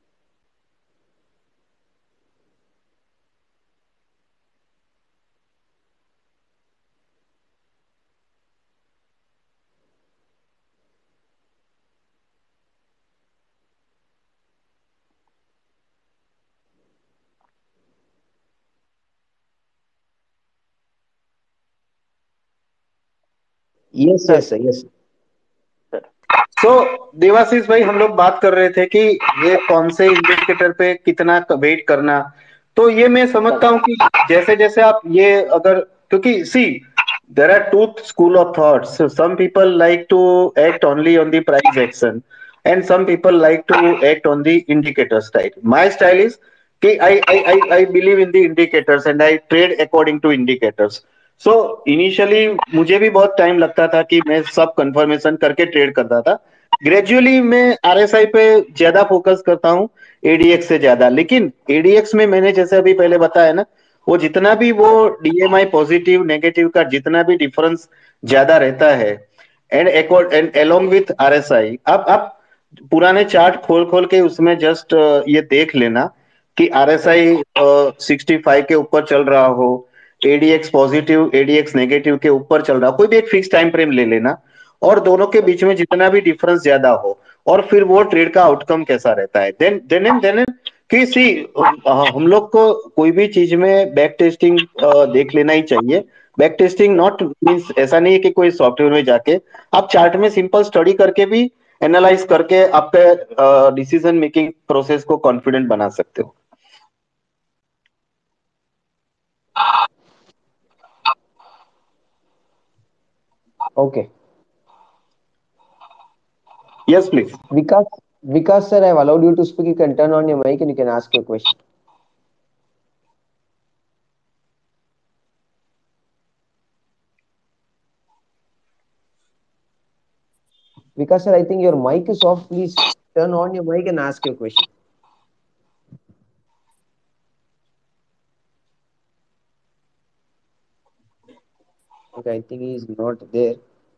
Yes, sir, yes, sir. Yes. Sir तो देवाशीष भाई हम लोग बात कर रहे थे कि ये कौन से इंडिकेटर पे कितना वेट करना। तो ये मैं समझता हूँ कि जैसे जैसे आप ये अगर, क्योंकि see there are two school of thoughts, some people like to act only on the price action and some people like to act on the indicator style. My style is कि I I I I believe in the indicators and I trade according to indicators. So initially मुझे भी बहुत time लगता था कि मैं सब confirmation करके ट्रेड करता था। ग्रेजुअली मैं आरएसआई पे ज्यादा फोकस करता हूँ एडीएक्स से ज्यादा। लेकिन एडीएक्स में मैंने जैसे अभी पहले बताया ना, वो जितना भी वो डीएमआई पॉजिटिव नेगेटिव का जितना भी डिफरेंस ज्यादा रहता है, and and along with RSI, अब आप पुराने चार्ट खोल खोल के उसमें जस्ट ये देख लेना कि आरएसआई सिक्सटी फाइव के ऊपर चल रहा हो, एडीएक्स पॉजिटिव एडीएक्स नेगेटिव के ऊपर चल रहा हो, कोई भी एक फिक्स टाइम फ्रेम ले लेना, और दोनों के बीच में जितना भी डिफरेंस ज्यादा हो, और फिर वो ट्रेड का आउटकम कैसा रहता है। देन देन एंड देन कि सी हम लोग को कोई भी चीज में बैक टेस्टिंग देख लेना ही चाहिए। बैक टेस्टिंग नॉट मीन्स ऐसा नहीं है कि कोई सॉफ्टवेयर में जाके आप चार्ट में सिंपल स्टडी करके भी एनालाइज करके आपके डिसीजन मेकिंग प्रोसेस को कॉन्फिडेंट बना सकते हो। Okay. Yes, please. Vikas, Vikas sir, I've allowed you to speak. You can turn on your mic and you can ask your question. Vikas sir, I think your mic is off. Please turn on your mic and ask your question. Okay, I think he is not there.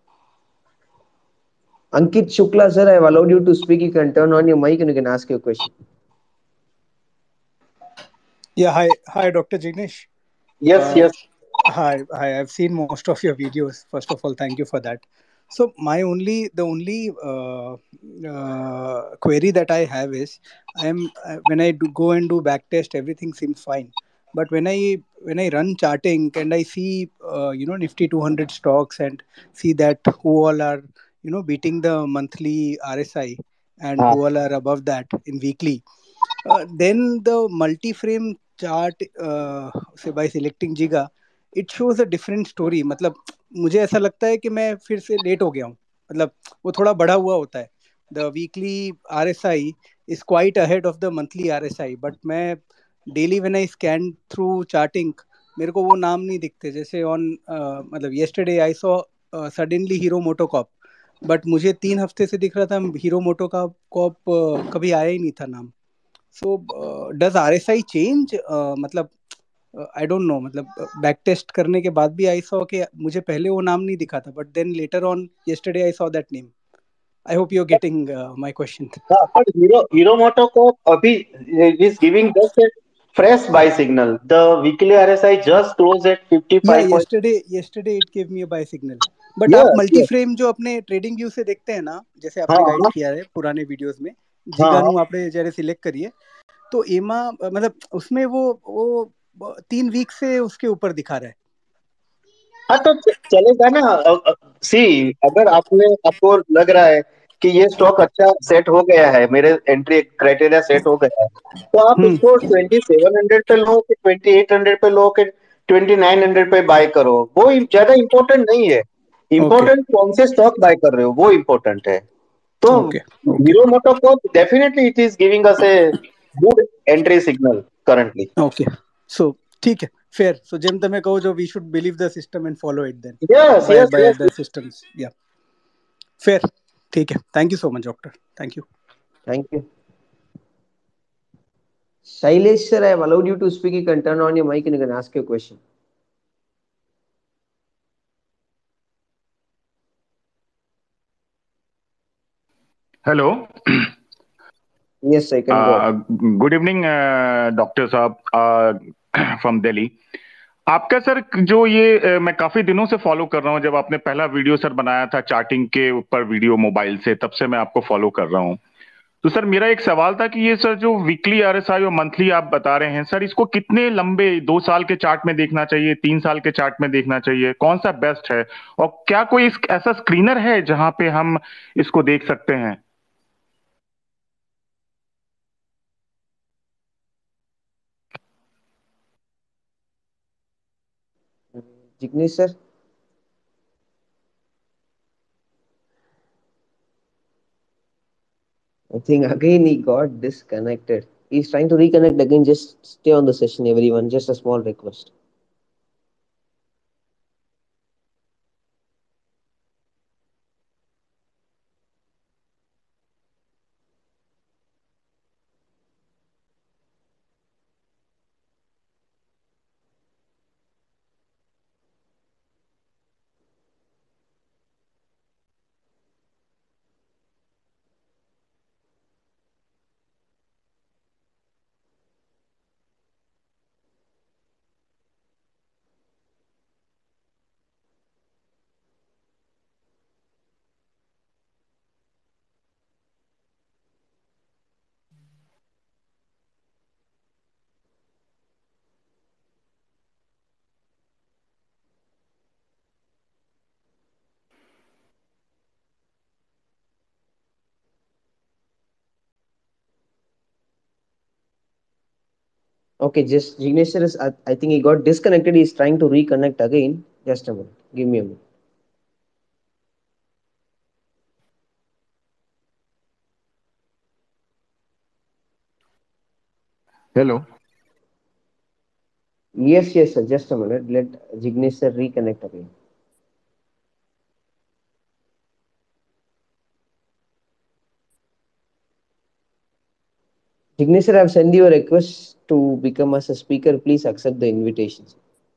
Ankit Shukla sir, I've allowed you to speak. You can turn on your mic and you can ask your question. Yeah, hi, hi, Doctor Jignesh. Yes, Uh, yes. hi, hi. I've seen most of your videos. First of all, thank you for that. So my only, the only uh, uh, query that I have is, I am uh, when I do go and do back test, everything seems fine. But when I when I run charting and I see uh, you know Nifty two hundred stocks and see that who all are you know beating the monthly R S I and हाँ, who all are above that in weekly, uh, then the multi-frame chart, uh, say by selecting Jiga, it shows a different story. मतलब मुझे ऐसा लगता है कि मैं फिर से लेट हो गया हूँ। मतलब वो थोड़ा बढ़ा हुआ होता है। The weekly R S I is quite ahead of the monthly R S I, but मैं daily when I scan through charting, मेरे को वो नाम नहीं दिखते। जैसे on uh, मतलब yesterday I saw uh, suddenly Hero MotoCorp, but मुझे तीन हफ्ते से दिख रहा था हीरो मोटो का कॉप कभी आया ही नहीं था नाम। So does RSI change? मतलब आई डोंट नो, मतलब बैक टेस्ट करने के बाद भी आई सॉ कि मुझे पहले वो नाम नहीं दिखा था, but then later on yesterday I saw that name. I hope you are getting my question. हाँ, but Hero Hero Moto को अभी is giving just a fresh buy signal. The weekly R S I just closed at या fifty-five point. yesterday yesterday it gave me a buy signal. But आप Yes, multi yes. Frame जो अपने trading view से देखते हैं ना, जैसे हाँ, आपने गाइड हाँ, किया है पुराने वीडियोस में, हाँ, जिगा हाँ। नु आपने जरा सिलेक्ट करिए, तो एमा मतलब उसमें वो वो तीन वीक से उसके ऊपर दिखा रहा है. हाँ, तो च- चलेगा ना। सी अगर आपने आपको लग रहा है कि ये स्टॉक अच्छा सेट हो गया है, मेरे एंट्री क्राइटेरिया सेट हो गया है, तो आप हम्म. उसको ट्वेंटी सेवन हंड्रेड पे लो कि ट्वेंटी एट हंड्रेड पे लो कि ट्वेंटी नाइन हंड्रेड पे बाय करो, वो इम- ज्यादा इंपॉर्टेंट नहीं है। ओके इंपॉर्टेंट कौन से स्टॉक बाय कर रहे हो, वो इंपॉर्टेंट है। तो okay okay Hero Moto definitely it is giving us a good entry signal currently. Okay. So ठीक है, फेयर. सो જેમ તમે કહો છો, we should believe the system and follow it then yes, by yes, by yes. the systems. Yeah, fair. ठीक है. Thank you so much, doctor. Thank you. Thank you. Shailesh sir, I have allowed you to speak. You can turn on your mic and you can ask your question. Hello. Yes, I can go ahead. Good evening doctor साहब from Delhi. आपका sir जो ये अ, मैं काफी दिनों से follow कर रहा हूँ। जब आपने पहला वीडियो सर बनाया था चार्टिंग के ऊपर वीडियो मोबाइल से, तब से मैं आपको फॉलो कर रहा हूँ। तो सर मेरा एक सवाल था कि ये सर जो वीकली आरएसआई और मंथली आप बता रहे हैं सर, इसको कितने लंबे, दो साल के चार्ट में देखना चाहिए, तीन साल के चार्ट में देखना चाहिए, कौन सा बेस्ट है? और क्या कोई इस, ऐसा स्क्रीनर है जहां पे हम इसको देख सकते हैं? Jignesh sir, I think again he got disconnected. He's trying to reconnect again. Just stay on the session, everyone. Just a small request. Okay, just Jignesh sir is. I, I think he got disconnected. He's trying to reconnect again. Just a minute. Give me a minute. Hello. Yes, yes, sir. Just a minute. Let Jignesh sir reconnect again. Jignesh sir, I've sent you a request to become as a speaker. Please accept the invitation.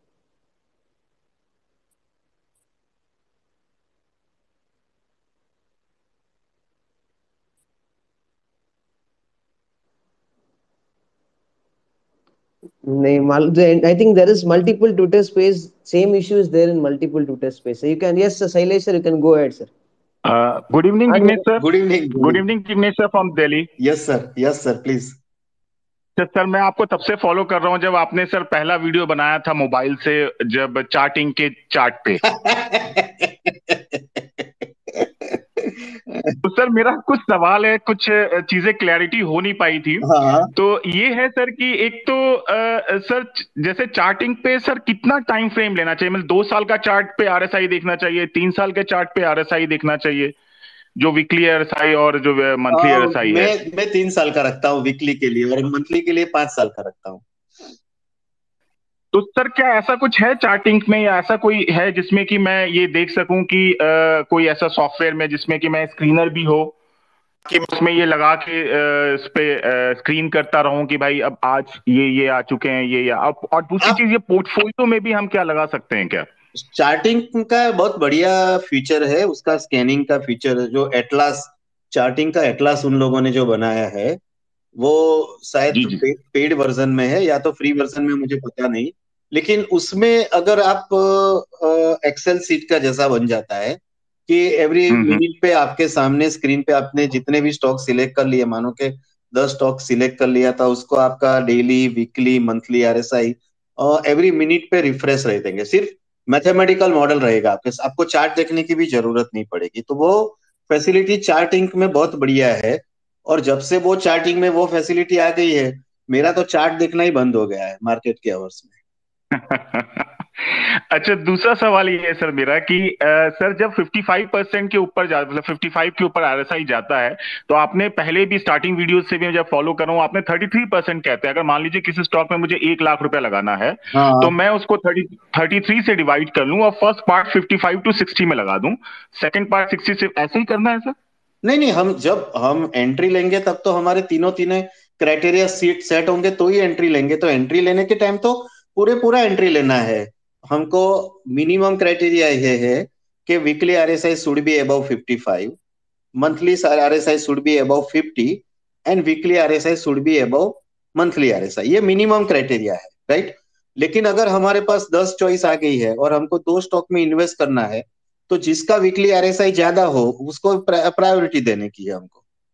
नहीं मालूम. I think there is multiple Twitter space. Same issue is there in multiple Twitter space. So you can, yes, sir, Sailesh sir, you can go ahead, sir. Good evening And Jignesh sir. Good evening. Good evening Jignesh sir from Delhi. Yes, sir. Yes, sir. Please. Sir sir मैं आपको तब से follow कर रहा हूँ जब आपने sir पहला वीडियो बनाया था मोबाइल से, जब चार्टिंग के चार्ट पे। तो सर मेरा कुछ सवाल है, कुछ चीजें क्लैरिटी हो नहीं पाई थी। हाँ। तो ये है सर कि एक तो अ, सर जैसे चार्टिंग पे सर कितना टाइम फ्रेम लेना चाहिए? मतलब दो साल का चार्ट पे आरएसआई देखना चाहिए, तीन साल के चार्ट पे आरएसआई देखना चाहिए, जो वीकली आरएसआई और जो मंथली आ, आरएसआई है? मैं मैं तीन साल का रखता हूँ वीकली के लिए, और मंथली के लिए पांच साल का रखता हूँ। तो सर क्या ऐसा कुछ है चार्टिंग में, या ऐसा कोई है जिसमें कि मैं ये देख सकूं कि अ, कोई ऐसा सॉफ्टवेयर में जिसमें कि मैं स्क्रीनर भी हो, कि उसमें ये लगा के अ, इस पे स्क्रीन करता रहूं कि भाई अब आज ये ये आ चुके हैं, ये या अब। और दूसरी आप चीज, ये पोर्टफोलियो में भी हम क्या लगा सकते हैं क्या? चार्टिंग का बहुत बढ़िया फीचर है, उसका स्कैनिंग का फीचर है, जो एटलास, चार्टिंग का एटलास उन लोगों ने जो बनाया है, वो शायद जी जी। पे, पेड वर्जन में है या तो फ्री वर्जन में, मुझे पता नहीं। लेकिन उसमें अगर आप एक्सेल सीट का जैसा बन जाता है कि एवरी हम्म हम्म। मिनट पे आपके सामने स्क्रीन पे आपने जितने भी स्टॉक सिलेक्ट कर लिए, मानो के दस स्टॉक सिलेक्ट कर लिया था, उसको आपका daily, weekly, monthly RSI every minute पे रिफ्रेश रह देंगे। सिर्फ मैथमेटिकल मॉडल रहेगा, आपके आपको चार्ट देखने की भी जरूरत नहीं पड़ेगी। तो वो फैसिलिटी चार्टिंग में बहुत बढ़िया है। और जब से वो चार्टिंग में वो फैसिलिटी आ गई है, मेरा तो चार्ट देखना ही बंद हो गया है मार्केट के आवर्स में। अच्छा, दूसरा सवाल ये है सर मेरा कि अ, सर जब पचपन परसेंट के ऊपर जा, मतलब पचपन के ऊपर आरएसआई जाता है, तो आपने पहले भी स्टार्टिंग वीडियो से भी मैं जब फॉलो कर रहा हूँ, आपने तैंतीस परसेंट कहते हैं। अगर मान लीजिए किसी स्टॉक में मुझे एक लाख रुपया लगाना है, हाँ। तो मैं उसको तीस तैंतीस से डिवाइड कर लूं और फर्स्ट पार्ट पचपन टू साठ में लगा दूं, सेकंड पार्ट साठ से, ऐसे ही करना है सर? नहीं नहीं, हम जब हम एंट्री लेंगे तब तो हमारे तीनों तीनों क्राइटेरिया सीट सेट होंगे तो ही एंट्री लेंगे। तो एंट्री लेने के टाइम तो पूरे पूरा एंट्री लेना है हमको। मिनिमम क्राइटेरिया ये है कि weekly RSI should be above fifty five, monthly R S I should be above fifty and weekly R S I should be above monthly R S I. ये मिनिमम क्राइटेरिया है, right? लेकिन अगर हमारे पास दस choice आ गई है और हमको दो स्टॉक में इन्वेस्ट करना है, तो जिसका वीकली R S I ज्यादा हो उसको प्रायोरिटी देने की है हमको।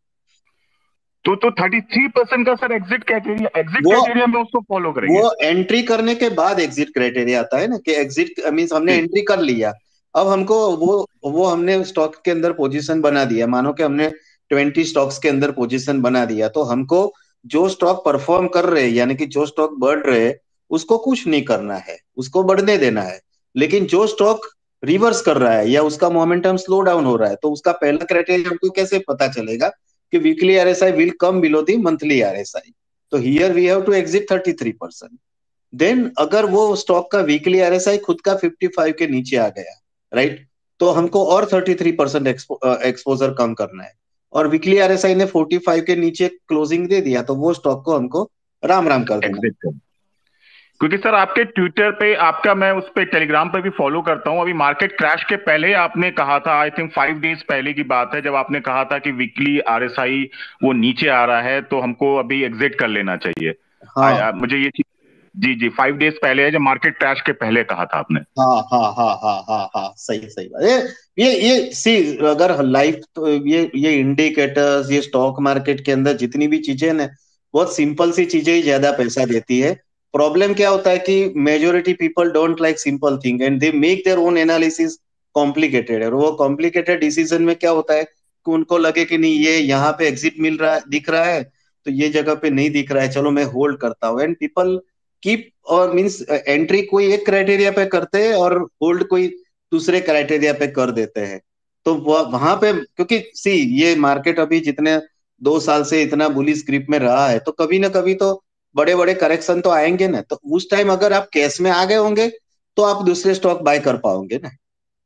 तो तो तैंतीस परसेंट का sir exit criteria exit criteria में उसको फॉलो करेंगे? वो एंट्री करने के बाद एग्जिट क्राइटेरिया आता है ना, कि एग्जिट मींस हमने एंट्री कर लिया, अब हमको वो वो हमने स्टॉक के अंदर पोजीशन बना दिया, मानो कि हमने बीस स्टॉक्स के अंदर पोजीशन बना दिया, तो हमको जो स्टॉक परफॉर्म कर रहे हैं यानी कि जो स्टॉक बढ़ रहे हैं उसको कुछ नहीं करना है, उसको बढ़ने देना है। लेकिन जो स्टॉक रिवर्स कर रहा है या उसका मोमेंटम स्लो डाउन हो रहा है, तो उसका पहला क्राइटेरिया हमको कैसे पता चलेगा कि weekly R S I will come below the monthly R S I? तो here we have to exit thirty-three percent. Then अगर वो स्टॉक का वीकली R S I खुद का पचपन के नीचे आ गया, राइट, तो हमको और तैंतीस परसेंट एक्सपोजर कम करना है, और वीकली R S I ने पैंतालीस के नीचे क्लोजिंग दे दिया, तो वो स्टॉक को हमको राम राम कर देना है। क्योंकि सर आपके ट्विटर पे आपका, मैं उस पे टेलीग्राम पे भी फॉलो करता हूँ, अभी मार्केट क्रैश के पहले आपने कहा था, आई थिंक फाइव डेज पहले की बात है, जब आपने कहा था कि वीकली R S I वो नीचे आ रहा है तो हमको अभी एग्जिट कर लेना चाहिए। हाँ, आ, मुझे ये चीज, जी जी फाइव डेज पहले है, जब मार्केट क्रैश के पहले कहा था आपने। हाँ हाँ हाँ हाँ हाँ हाँ सही सही बात। ये ये ये सी अगर लाइफ, तो ये ये इंडिकेटर्स, ये स्टॉक मार्केट के अंदर जितनी भी चीजें ना, बहुत सिंपल सी चीजें ही ज्यादा पैसा देती है। प्रॉब्लम क्या होता है कि majority people don't like simple thing and they make their own analysis complicated, और वो कॉम्प्लिकेटेड डिसीजन में क्या होता है कि उनको लगे कि नहीं ये यहाँ पे एग्जिट मिल रहा है, दिख रहा है, तो ये जगह पे नहीं दिख रहा है, चलो मैं होल्ड करता हूँ। एंड पीपल कीप और मींस एंट्री कोई एक क्राइटेरिया पे करते हैं और होल्ड कोई दूसरे क्राइटेरिया पे कर देते हैं। तो वहां पे क्योंकि सी ये मार्केट अभी जितने दो साल से इतना बुलिश ग्रिप में रहा है, तो कभी ना कभी तो बड़े बड़े करेक्शन तो आएंगे ना, तो उस टाइम अगर आप कैश में आ गए होंगे तो आप दूसरे स्टॉक बाय कर पाओगे ना।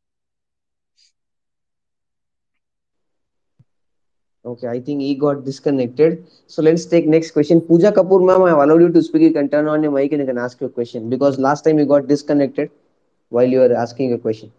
Okay, I think he got disconnected. So let's take next question. Pooja Kapoor ma'am, I have allowed you to speak. You can turn on your mic and you can ask your question, because last time you got disconnected while you were asking your question.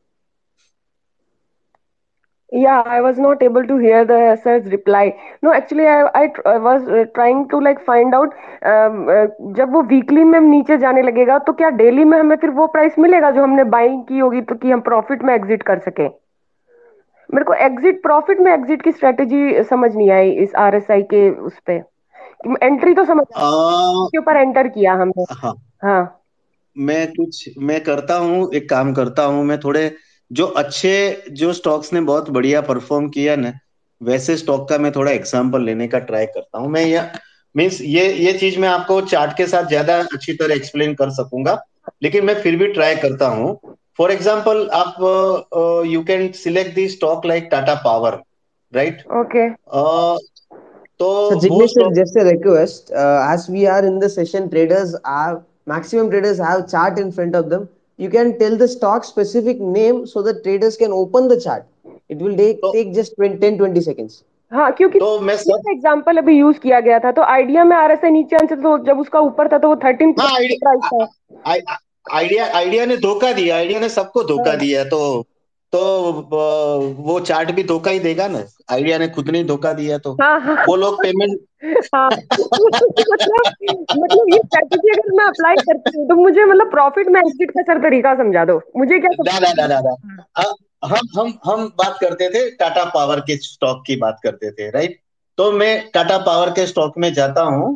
Yeah, I was not able to hear the sir's reply. No, actually, I I, tr- I was uh, trying to like find out um, uh, जब वो weekly में नीचे जाने लगेगा तो क्या daily में हमें फिर वो प्राइस मिलेगा जो हमने बाइंग की होगी, तो कि हम प्रॉफिट में एग्जिट कर सके। मेरे को एग्जिट प्रॉफिट में एग्जिट की स्ट्रेटेजी समझ नहीं आई इस आरएसआई के उस पे। एंट्री तो समझ आ, के ऊपर एंटर किया हमने। हाँ, हाँ मैं कुछ मैं करता हूँ, एक काम करता हूँ, मैं थोड़े जो अच्छे जो स्टॉक्स ने बहुत बढ़िया परफॉर्म किया ना, वैसे स्टॉक का मैं थोड़ा एग्जांपल लेने का ट्राई करता हूँ। मैं ये मीन्स ये ये चीज मैं आपको चार्ट के साथ ज्यादा अच्छी तरह एक्सप्लेन कर सकूंगा, लेकिन मैं फिर भी ट्राई करता हूँ। फॉर एग्जाम्पल आप you can select the stock like Tata Power, right? Okay तो So वो Jignesh sir, stock, just a request, uh, as we are in the session, traders have, maximum traders have chart in front of them. You can tell the stock specific name so that traders can open the chart. It will take, तो, take just ten twenty seconds. हाँ, क्योंकि तो मैं सब example अभी use किया गया था, तो आइडिया में आरएसआई नीचे आने से, तो जब उसका ऊपर था तो वो थर्टीन हाँ प्राइस था। आइडिया आइडिया आइडिया ने धोखा दिया, आइडिया ने सबको धोखा हाँ दिया, तो तो अ, वो चार्ट भी धोखा ही देगा ना। आइडिया ने खुद नहीं धोखा दिया, तो हाँ हाँ वो लोग पेमेंट हाँ मतलब मतलब ये स्ट्रेटेजी अगर मैं अप्लाई करती हूँ तो मुझे मतलब प्रॉफिट में एग्जिट का सर तरीका समझा दो मुझे, क्या ना ना ना ना ना अ, हम हम हम बात करते थे टाटा पावर के स्टॉक की बात करते थे, राइट? तो मैं टाटा पावर के स्टॉक में जाता हूँ।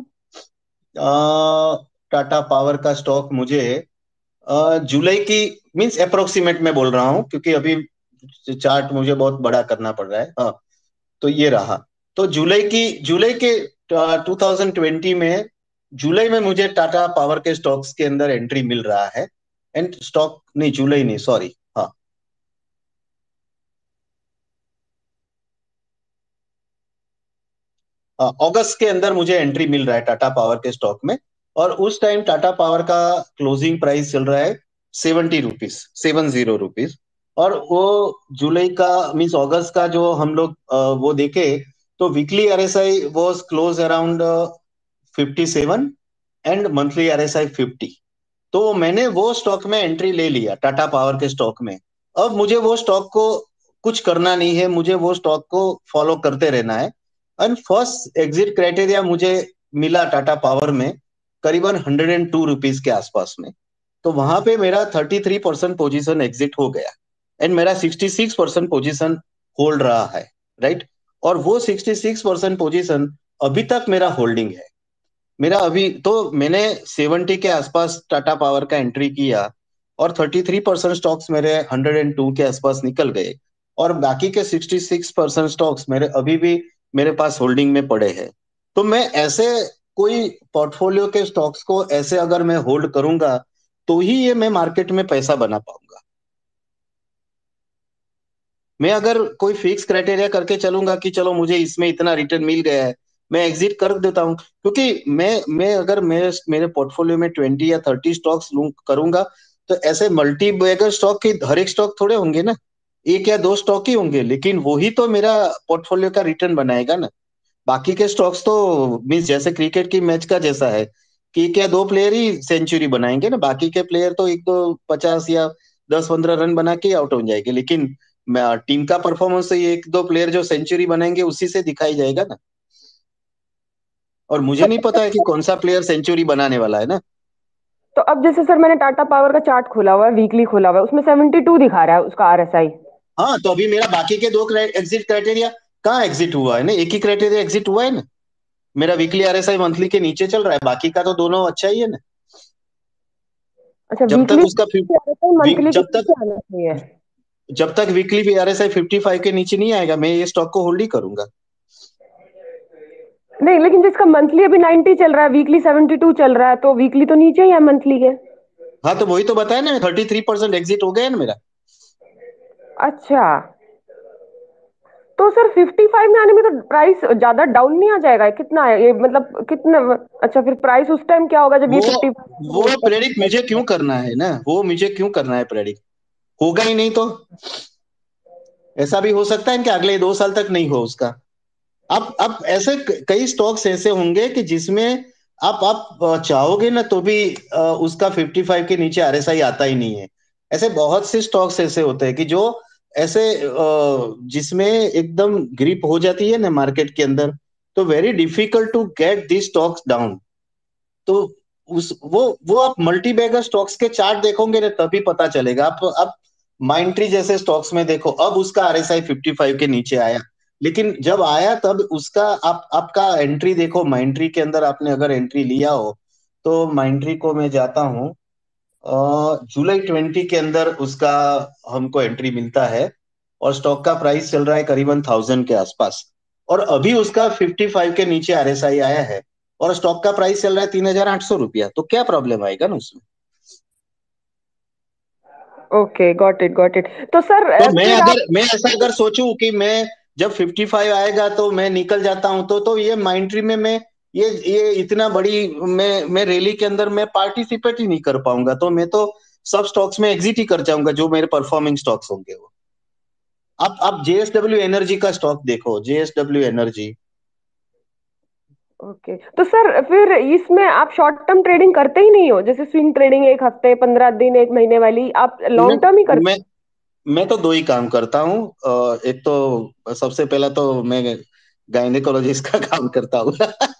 टाटा पावर का स्टॉक मुझे अ, जुलाई की मींस अप्रोक्सीमेट में बोल रहा हूँ, क्योंकि अभी चार्ट मुझे बहुत बड़ा करना पड़ रहा है। हाँ, तो ये रहा। तो जुलाई की जुलाई के टू थाउजेंड ट्वेंटी में जुलाई में मुझे टाटा पावर के स्टॉक्स के अंदर एंट्री मिल रहा है। एंड स्टॉक नहीं, जुलाई नहीं, सॉरी, हाँ, अगस्त के अंदर मुझे एंट्री मिल रहा है टाटा पावर के स्टॉक में। और उस टाइम टाटा पावर का क्लोजिंग प्राइस चल रहा है seventy rupees, seven zero rupees. और वो जुलाई का मीन्स अगस्त का जो हम लोग अ, वो देखे, तो weekly RSI was close around fifty seven and monthly RSI fifty. तो मैंने वो स्टॉक में एंट्री ले लिया टाटा पावर के स्टॉक में। अब मुझे वो स्टॉक को कुछ करना नहीं है, मुझे वो स्टॉक को फॉलो करते रहना है। एंड फर्स्ट एग्जिट क्राइटेरिया मुझे मिला टाटा पावर में करीबन हंड्रेड एंड टू रुपीज के आसपास में। तो वहां पे मेरा thirty three percent position exit हो गया एंड मेरा sixty six percent position hold रहा है, राइट। और वो सिक्सटी सिक्स परसेंट पोजिशन अभी तक मेरा होल्डिंग है। मेरा अभी तो मैंने सेवेंटी के आसपास टाटा पावर का एंट्री किया और थर्टी थ्री परसेंट स्टॉक्स मेरे हंड्रेड एंड टू के आसपास निकल गए और बाकी के सिक्सटी सिक्स परसेंट स्टॉक्स मेरे अभी भी मेरे पास होल्डिंग में पड़े हैं। तो मैं ऐसे कोई पोर्टफोलियो के स्टॉक्स को ऐसे अगर मैं होल्ड करूंगा तो ही ये मैं मार्केट में पैसा बना पाऊंगा। मैं अगर कोई फिक्स क्राइटेरिया करके चलूंगा कि चलो मुझे इसमें इतना रिटर्न मिल गया है, मैं एग्जिट कर देता हूं, क्योंकि मैं मैं अगर मैं मेरे पोर्टफोलियो में ट्वेंटी या थर्टी स्टॉक्स करूंगा तो ऐसे मल्टी बैगर स्टॉक के हर एक स्टॉक थोड़े होंगे ना, एक या दो स्टॉक ही होंगे, लेकिन वही तो मेरा पोर्टफोलियो का रिटर्न बनाएगा ना। बाकी के स्टॉक्स तो मीन्स जैसे क्रिकेट की मैच का जैसा है कि क्या दो प्लेयर ही सेंचुरी बनाएंगे ना, बाकी के प्लेयर तो एक तो पचास या दस पंद्रह रन बना के आउट हो जाएंगे, लेकिन टीम का परफॉर्मेंस तो ये एक दो प्लेयर जो सेंचुरी बनाएंगे उसी से दिखाई जाएगा ना। और मुझे नहीं पता है कि कौन सा प्लेयर सेंचुरी बनाने वाला है ना। तो अब जैसे सर मैंने टाटा पावर का चार्ट खोला हुआ है, वीकली खोला हुआ है, उसमें सेवेंटी टू दिखा रहा है उसका आरएसआई। हाँ, तो अभी मेरा बाकी के दो एग्जिट क्राइटेरिया कहाँ एग्जिट हुआ है ना, एक ही क्राइटेरिया एग्जिट हुआ है ना। मेरा वीकली आरएसआई मंथली के नीचे चल रहा है, बाकी का तो दोनों अच्छा ही है ना। अच्छा, जब तक वीकली उसका आरएसआई मंथली के जब तक नीचे आना चाहिए। जब तक वीकली भी आरएसआई फिफ्टी फाइव के नीचे नहीं आएगा मैं ये स्टॉक को होल्ड ही करूंगा। नहीं, लेकिन जिसका मंथली अभी नाइंटी चल रहा है, वीकली सेवेंटी टू चल रहा है, तो वीकली तो नीचे ही है मंथली के। हाँ, तो वही तो बताया ना, थर्टी थ्री परसेंट एग्जिट हो गया ना मेरा। अच्छा, तो सर फिफ्टी फाइव में आने में तो प्राइस ज्यादा डाउन नहीं आ जाएगा? कितना है ये, मतलब कितना? अच्छा, फिर प्राइस उस टाइम क्या होगा जब ये वो फिफ्टी वो प्रेडिक्ट मुझे क्यों करना है ना, वो मुझे क्यों करना है प्रेडिक्ट, होगा ही नहीं तो। ऐसा भी हो सकता है कि अगले दो साल तक नहीं हो उसका। अब अब ऐसे कई स्टॉक्स ऐसे होंगे कि जिसमें आप आप चाहोगे ना तो भी उसका फिफ्टी फाइव के नीचे आरएसआई आता ही नहीं है। ऐसे बहुत से स्टॉक्स ऐसे होते हैं कि जो ऐसे जिसमें एकदम ग्रिप हो जाती है ना मार्केट के अंदर, तो very difficult to get the stocks down. तो उस वो वो आप मल्टी बैगर स्टॉक्स के चार्ट देखोगे ना तभी पता चलेगा। आप अब माइंट्री जैसे स्टॉक्स में देखो, अब उसका आरएसआई फिफ्टी फाइव के नीचे आया, लेकिन जब आया तब उसका आप आपका एंट्री देखो माइंट्री के अंदर, आपने अगर एंट्री लिया हो तो माइंट्री को मैं जाता हूँ जुलाई ट्वेंटी के अंदर उसका हमको एंट्री मिलता है और स्टॉक का प्राइस चल रहा है करीबन थाउजेंड के आसपास, और अभी उसका फिफ्टी फाइव के नीचे आरएसआई आया है और स्टॉक का प्राइस चल रहा है तीन हजार आठ सौ रुपया, तो क्या प्रॉब्लम आएगा ना उसमें। Okay, got it got it. तो सर तो मैं फिर अगर आप मैं ऐसा अगर सोचूं कि मैं जब फिफ्टी फाइव आएगा तो मैं निकल जाता हूं, तो तो ये माइंट्री में मैं ये ये इतना बड़ी मैं मैं रैली के अंदर मैं पार्टिसिपेट ही नहीं कर पाऊंगा, तो मैं तो सब स्टॉक्स में एग्जिट ही कर जाऊंगा जो मेरे परफॉर्मिंग स्टॉक्स होंगे वो। आप आप जेएसडब्ल्यू एनर्जी का स्टॉक देखो, जेएसडब्ल्यू एनर्जी। ओके, तो सर फिर इसमें आप शॉर्ट टर्म ट्रेडिंग करते ही नहीं हो? जैसे स्विंग ट्रेडिंग एक हफ्ते, पंद्रह दिन, एक महीने वाली, आप मैं लॉन्ग टर्म ही करते मैं मैं तो दो ही काम करता हूँ। अ, एक तो सबसे पहला तो मैं गायनेकोलॉजिस्ट का काम करता हूँ।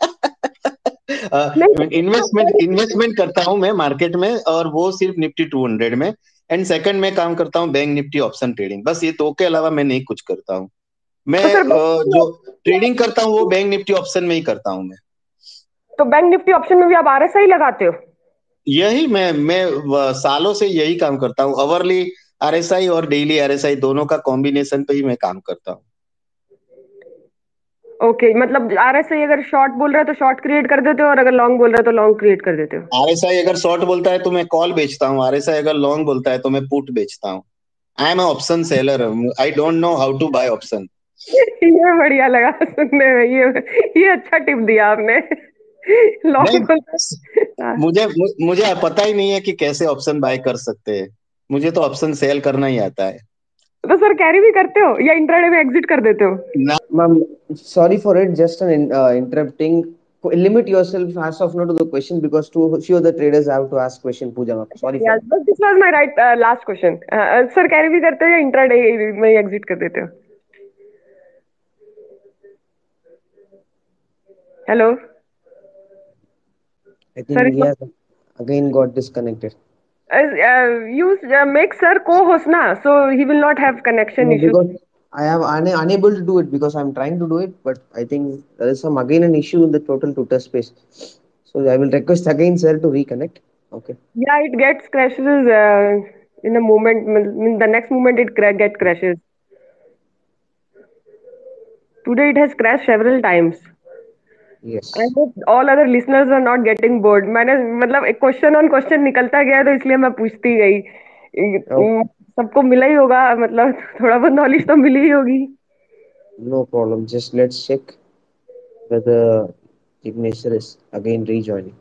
हो? इन्वेस्टमेंट नहीं, इन्वेस्टमेंट करता हूँ मैं मार्केट में, और वो सिर्फ निफ्टी टू हंड्रेड में। एंड सेकंड में काम करता हूँ बैंक निफ्टी ऑप्शन ट्रेडिंग, बस ये दो के अलावा मैं नहीं कुछ करता हूँ। मैं तो सर अ, जो ट्रेडिंग करता हूँ वो बैंक निफ्टी ऑप्शन में ही करता हूँ मैं। तो बैंक निफ्टी ऑप्शन में भी आप आरएसआई लगाते हो? यही मैं मैं व- सालों से यही काम करता हूँ, अवरली आरएसआई और डेली आरएसआई दोनों का कॉम्बिनेशन पे ही मैं काम करता हूँ। ओके, मतलब आरएसआई अगर शॉर्ट बोल रहा है तो शॉर्ट क्रिएट कर देते हो, और अगर लॉन्ग बोल रहा है तो लॉन्ग क्रिएट कर देते हो? आरएसआई अगर शॉर्ट बोलता है तो मैं कॉल बेचता हूँ, आरएसआई अगर लॉन्ग बोलता है तो मैं पुट बेचता हूँ। I am option seller, I don't know how to buy option. ये बढ़िया लगा सुनने में, ये ये अच्छा टिप दिया आपने। नहीं, लॉन्ग बोल मुझे मुझे पता ही नहीं है कि कैसे ऑप्शन बाय कर सकते हैं, मुझे तो ऑप्शन सेल करना ही आता है तो सर कैरी भी करते हो या इंट्राडे में एग्जिट कर देते हो? ना। Ma'am, sorry for it. Just an in, uh, interrupting. limit yourself as of now to the question because two few of the traders have to ask question. Pooja ma'am, sorry for Yeah, that. but this was my right uh, last question. Uh, sir carry भी करते हो या intraday में exit कर देते हो? Hello I think he has again got disconnected. Uh, uh, you uh, make sir co-host na, so he will not have connection No, issues. because I am una- unable to do it because I'm trying to do it, but I think there is some again an issue in the total Twitter space. So I will request again sir to reconnect. Okay. Yeah, it gets crashes uh, in a moment. In the next moment, it cra- get crashes. Today it has crashed several times. I Yes. hope all other listeners are not getting bored. मैंने मतलब एक question on question निकलता गया तो इसलिए मैं पूछती गई. Oh, उम, सबको मिला ही होगा मतलब थोड़ा बहुत नॉलेज तो मिली ही होगी. no problem. Just let's check whether Ignacio is again rejoining.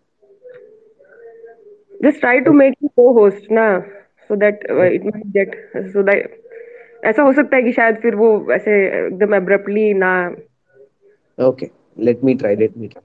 Just try to make him co-host ना, so that uh, it might get so that ऐसा हो सकता है कि शायद फिर वो ऐसे एकदम abruptly ना. Okay. Let me try. Let me try.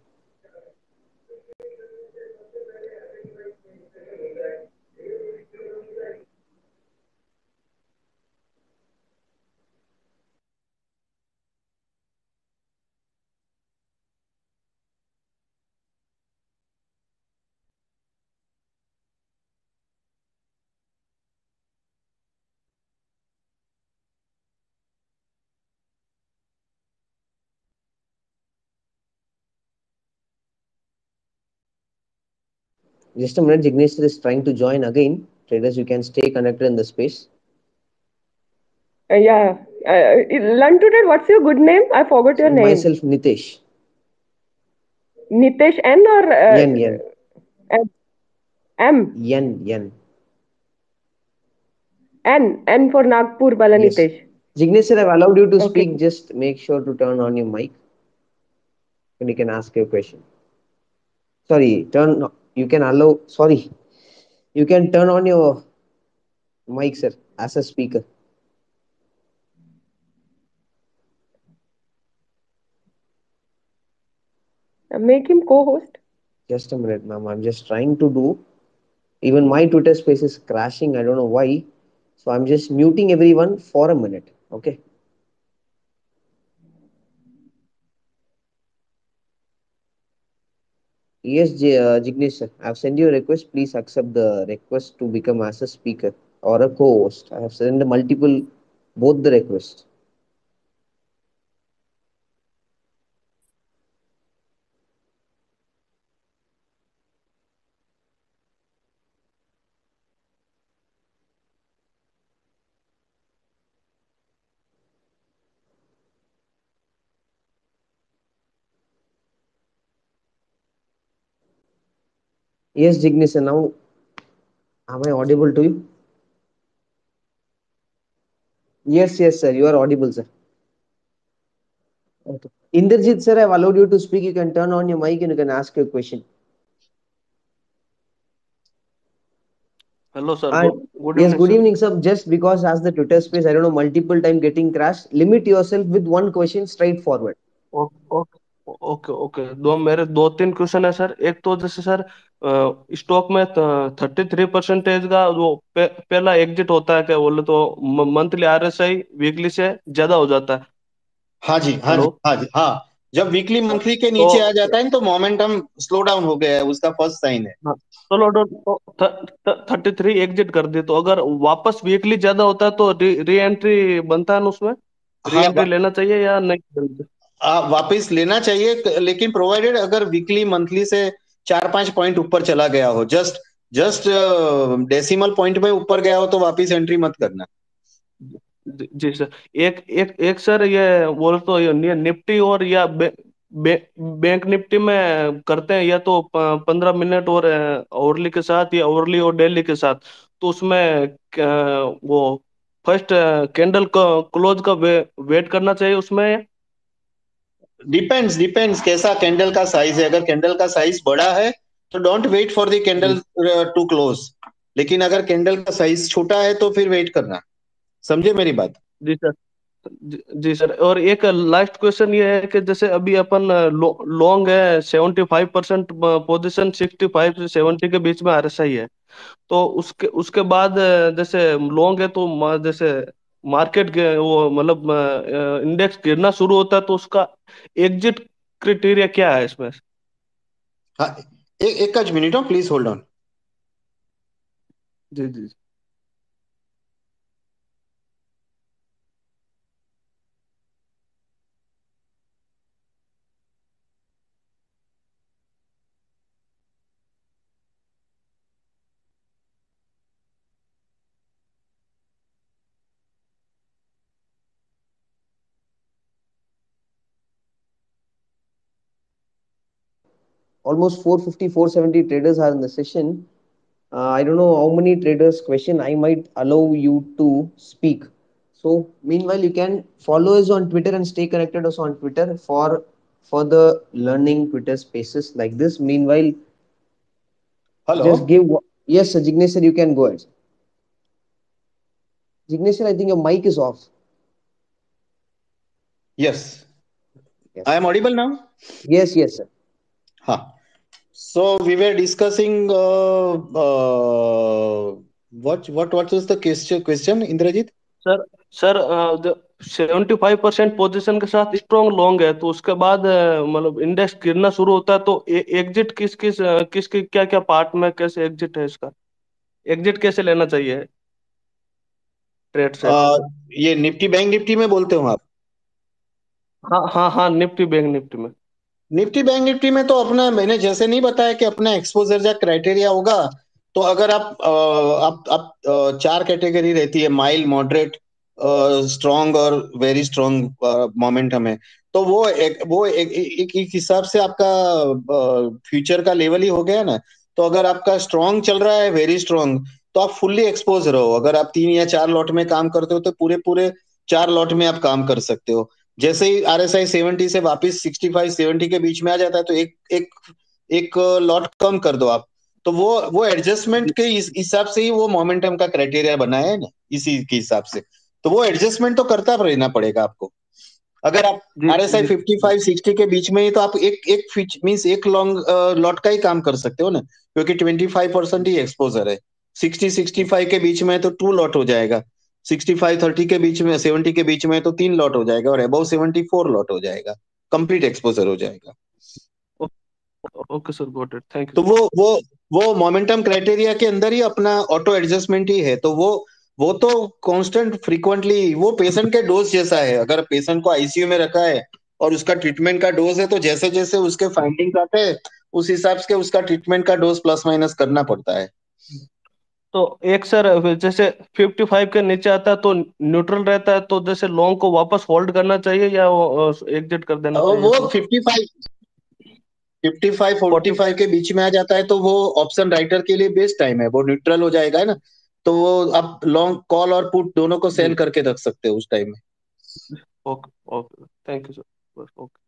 Just a minute. Ignacio is trying to join again. Traders, you can stay connected in the space. Uh, yeah, uh, learn today. What's your good name? I forgot your So name. myself, Nitesh. Nitesh N or Yen, yen. uh, M? Yen, yen. N. N for Nagpur, Bala Yes. Nitesh. Jignesh sir, I've allowed you to Okay. speak. Just make sure to turn on your mic and you can ask your question. Sorry, turn. You can allow. Sorry, you can turn on your mic, sir, as a speaker. Uh, Make him co-host. Just a minute, ma'am. I'm just trying to do. Even my Twitter space is crashing. I don't know why. So I'm just muting everyone for a minute. Okay. Yes, J- uh, Jignesh sir. I've sent you a request. Please accept the request to become as a speaker or a co-host. I have sent multiple, both the requests. Yes, Jignesh sir. Now, am I audible to you? Yes, yes, sir. You are audible, sir. Okay. Inderjit, sir, I've allowed you to speak. You can turn on your mic and you can ask your question. Hello, sir. And Good, good yes, evening, good sir. evening, sir. Just because as the Twitter space, I don't know, multiple time getting crashed, limit yourself with one question straightforward. Okay okay okay दो मेरे दो तीन question है sir. एक तो जैसे sir stock में thirty three percentage का जो पे, पहला एग्जिट होता है क्या बोले तो मंथली आरएसआई वीकली से ज्यादा हो जाता है. हाँ जी हाँ जी हेलो. हाँ जी हाँ. जब वीकली मंथली के तो नीचे आ जाता है तो मोमेंटम स्लो डाउन हो गया है, उसका फर्स्ट साइन है. हाँ, चलो तो थर्टी थ्री एग्जिट कर दी तो अगर वापस वीकली ज्यादा होता है तो री, री एंट्री बनता है ना उसमें. री हाँ, एंट्री लेना चाहिए या नहीं. आ, वापस लेना चाहिए, लेकिन प्रोवाइडेड अगर वीकली मंथली से चार पांच पॉइंट ऊपर चला गया हो, जस्ट जस्ट डेसिमल पॉइंट में ऊपर गया हो तो वापस एंट्री मत करना. जी सर. एक एक एक सर ये बोल तो ये निफ्टी और या बे, बे, बैंक निफ्टी में करते हैं या तो पंद्रह मिनट और ओवरली के साथ या ओवरली और डेली के साथ. तो उसमें क- वो फर्स्ट कैंडल क्लोज का वे, वेट करना चाहिए उसमें. डिपेंड्स डिपेंड्स कैसा कैंडल का साइज है. अगर कैंडल का साइज बड़ा है तो don't wait for the candle to close, लेकिन अगर कैंडल का साइज छोटा है तो फिर वेट करना. समझे मेरी बात? जी सर. जी जी सर, और एक लास्ट क्वेश्चन ये है कि जैसे अभी अपन लॉन्ग है seventy five percent position, sixty five से सेवेंटी के बीच में आरएसआई है, तो उसके उसके बाद अ, जैसे लॉन्ग है तो मा- जैसे मार्केट के वो मतलब इंडेक्स गिरना शुरू होता है तो उसका एग्जिट क्राइटेरिया क्या है इसमें? हाँ, एक एक का मिनट हो, प्लीज होल्ड ऑन। जी जी Almost four fifty, four seventy traders are in the session. Uh, I don't know how many traders question I might allow you to speak. So meanwhile, you can follow us on Twitter and stay connected us on Twitter for further learning Twitter spaces like this. Meanwhile, hello. just give yes, sir, Jignesh sir, you can go ahead. Jignesh sir, I think your mic is off. Yes, Yes, I am audible now. yes, yes, sir. हाँ, so we were discussing uh, uh, what what what was the question question Indrajit? Sir, sir seventy five percent position के साथ strong long है तो उसके बाद अ, मतलब index गिरना शुरू होता है तो एग्जिट किस किस अ, किस क्या क्या पार्ट में कैसे एग्जिट है इसका, एग्जिट कैसे लेना चाहिए ट्रेड से? uh, ये निफ्टी बैंक निफ्टी में बोलते हो आप? हाँ हाँ हाँ, निफ्टी बैंक निफ्टी में। निफ्टी बैंक निफ्टी में तो अपना मैंने जैसे नहीं बताया कि अपना एक्सपोजर या क्राइटेरिया होगा। तो अगर आप अ, आप आप अ, चार कैटेगरी रहती है, माइल्ड, मॉडरेट, स्ट्रॉन्ग और वेरी स्ट्रॉन्ग मोमेंटम है। तो वो एक वो एक, एक, एक हिसाब से आपका फ्यूचर का लेवल ही हो गया ना। तो अगर आपका स्ट्रॉन्ग चल रहा है, वेरी स्ट्रॉन्ग, तो आप फुल्ली एक्सपोज रहो। अगर आप तीन या चार लॉट में काम करते हो तो पूरे पूरे चार लॉट में आप काम कर सकते हो। जैसे ही आरएसआई सेवेंटी से वापस सिक्सटी फाइव सेवेंटी के बीच में आ जाता है तो एक एक एक लॉट कम कर दो आप। तो वो वो एडजस्टमेंट के इस हिसाब से ही वो मोमेंटम का क्राइटेरिया बनाया है ना, इसी के हिसाब से। तो वो एडजस्टमेंट तो करता रहना पड़ेगा आपको। अगर आप जी आरएसआई जी फिफ्टी फाइव सिक्सटी के बीच में ही, तो आप एक एक फीच मीन्स एक लॉन्ग लॉट का ही काम कर सकते हो ना, क्योंकि ट्वेंटी फाइव परसेंट ही एक्सपोजर है। सिक्सटी सिक्सटी फाइव के बीच में है तो टू लॉट हो जाएगा। सिक्सटी फाइव थर्टी के बीच में, सेवेंटी के बीच में है तो तीन लॉट हो जाएगा, और अबव सेवेंटी फोर लॉट हो जाएगा। कंप्लीट एक्सपोजर हो जाएगा। Okay sir, got it, thank तो यू। वो वो वो मोमेंटम क्राइटेरिया के अंदर ही अपना ऑटो एडजस्टमेंट ही है। तो वो वो तो कांस्टेंट फ्रीक्वेंटली वो पेशेंट के डोज जैसा है। अगर पेशेंट को आईसीयू में रखा है और उसका ट्रीटमेंट का डोज है, तो जैसे जैसे उसके फाइंडिंग आते हैं उस हिसाब से उसका ट्रीटमेंट का डोज प्लस माइनस करना पड़ता है। तो एक सर जैसे फिफ्टी फाइव के नीचे आता है तो न्यूट्रल रहता है, तो जैसे लॉन्ग को वापस होल्ड करना चाहिए या वो एग्जिट कर देना और चाहिए वो इसमें? Fifty five fifty five forty forty five के बीच में आ जाता है तो वो ऑप्शन राइटर के लिए बेस्ट टाइम है। वो न्यूट्रल हो जाएगा है ना। तो वो आप लॉन्ग कॉल और पुट दोनों को सेल जी, करके रख सकते हो उस टाइम में। Okay okay, thank you sir, बस ओके।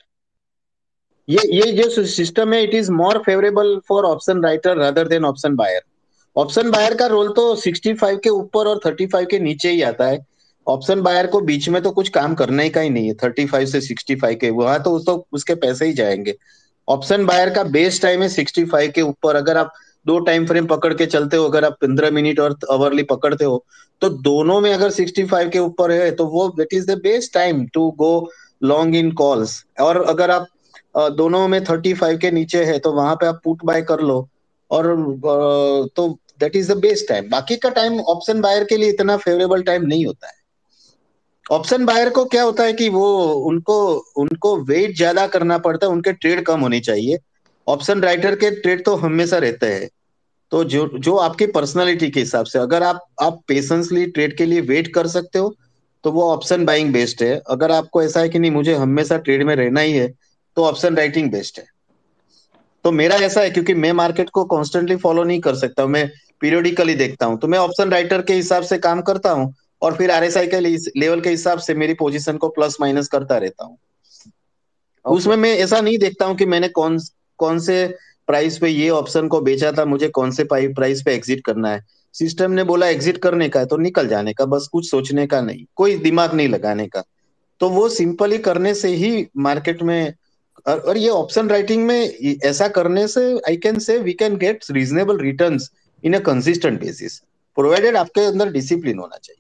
ये ये जो सिस्टम है, it is more favourable for option writer rather than option buyer. Option buyer का रोल तो सिक्सटी फाइव के ऊपर और थर्टी फाइव के नीचे ही आता है। ऑप्शन बायर को बीच में तो कुछ काम करना ही का ही नहीं है। थर्टी फाइव से सिक्सटी फाइव के वहां तो उस तो उसके पैसे ही जाएंगे। ऑप्शन बायर का बेस्ट टाइम है सिक्सटी फाइव के ऊपर। अगर आप दो टाइम फ्रेम पकड़ के चलते हो, अगर आप पंद्रह मिनट और अवरली पकड़ते हो, तो दोनों में अगर सिक्सटी फाइव के ऊपर है तो वो that is the best time to go long in calls. और अगर आप अ, दोनों में थर्टी फाइव के नीचे है तो वहां पे आप पुट बाय कर लो। और अ, तो that is the best time. बाकी का टाइम ऑप्शन बायर के लिए इतना फेवरेबल टाइम नहीं होता है। ऑप्शन बायर को क्या होता है कि वो उनको उनको वेट ज्यादा करना पड़ता है, उनके ट्रेड कम होनी चाहिए। ऑप्शन राइटर के ट्रेड तो हमेशा रहते हैं। तो जो जो आपकी पर्सनालिटी के हिसाब से, अगर आप आप पेशेंसली ट्रेड के लिए वेट कर सकते हो तो वो ऑप्शन बाइंग बेस्ट है। अगर आपको ऐसा है कि नहीं मुझे हमेशा ट्रेड में रहना ही है, तो ऑप्शन राइटिंग बेस्ट है। तो मेरा ऐसा है, क्योंकि मैं मार्केट को कॉन्स्टेंटली फॉलो नहीं कर सकता, मैं पीरियोडिकली देखता हूँ। तो मैं ऑप्शन राइटर के हिसाब से काम करता हूँ, और फिर आरएसआई के लेवल के हिसाब से मेरी पोजीशन को प्लस माइनस करता रहता हूँ। Okay. उसमें मैं ऐसा नहीं देखता हूँ कि मैंने कौन कौन से प्राइस पे ये ऑप्शन को बेचा था, मुझे कौन से प्राइस पे एग्जिट करना है। सिस्टम ने बोला एग्जिट करने का है तो निकल जाने का, बस कुछ सोचने का नहीं, कोई दिमाग नहीं लगाने का। तो वो सिंपली करने से ही मार्केट में, और, और ये ऑप्शन राइटिंग में ये- ऐसा करने से I can say we can get reasonable returns in a consistent basis, provided आपके अंदर डिसिप्लिन होना चाहिए।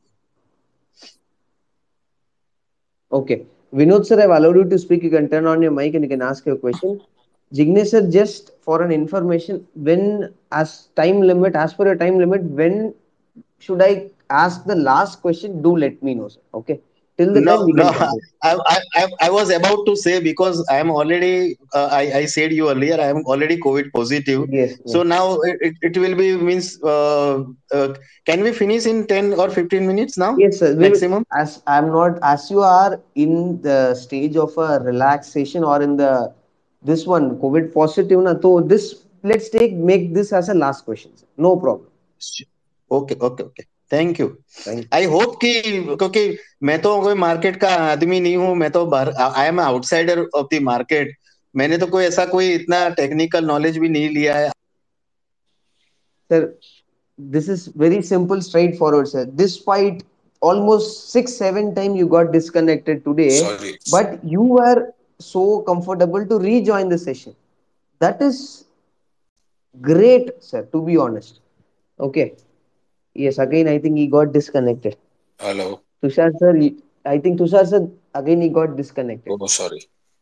Okay. Vinod sir, I've allowed you to speak. You can turn on your mic and you can ask your question. Jignesh sir, just for an information, when as time limit, as per your time limit, when should I ask the last question? Do let me know, sir. Okay. Till the No, time we no, can continue. I, I, I, I was about to say, because I am already, uh, I, I said you earlier, I am already COVID positive. Yes, So yes. now it, it, it will be means, uh, uh, can we finish in ten or fifteen minutes now, Yes, sir. We will, maximum? as I'm not, as you are in the stage of a relaxation or in the this one COVID positive, na, so this let's take make this as a last question, sir. No problem. Okay okay okay, thank you. Thank I hope कि, क्योंकि मैं तो कोई market का आदमी नहीं हूँ, मैं तो बाहर, I am outsider of the market. मैंने तो कोई ऐसा कोई इतना टेक्निकल नॉलेज भी नहीं लिया है। Sir, this is very simple, straightforward, sir. Despite almost six, seven times you got disconnected today, Sorry. but you were so comfortable to rejoin the session. That is great, sir, to be honest. Okay. Yes, again, I think he got disconnected. Hello. Tushar, sir, he- I think Tushar, sir, again, he got disconnected. Oh, sorry.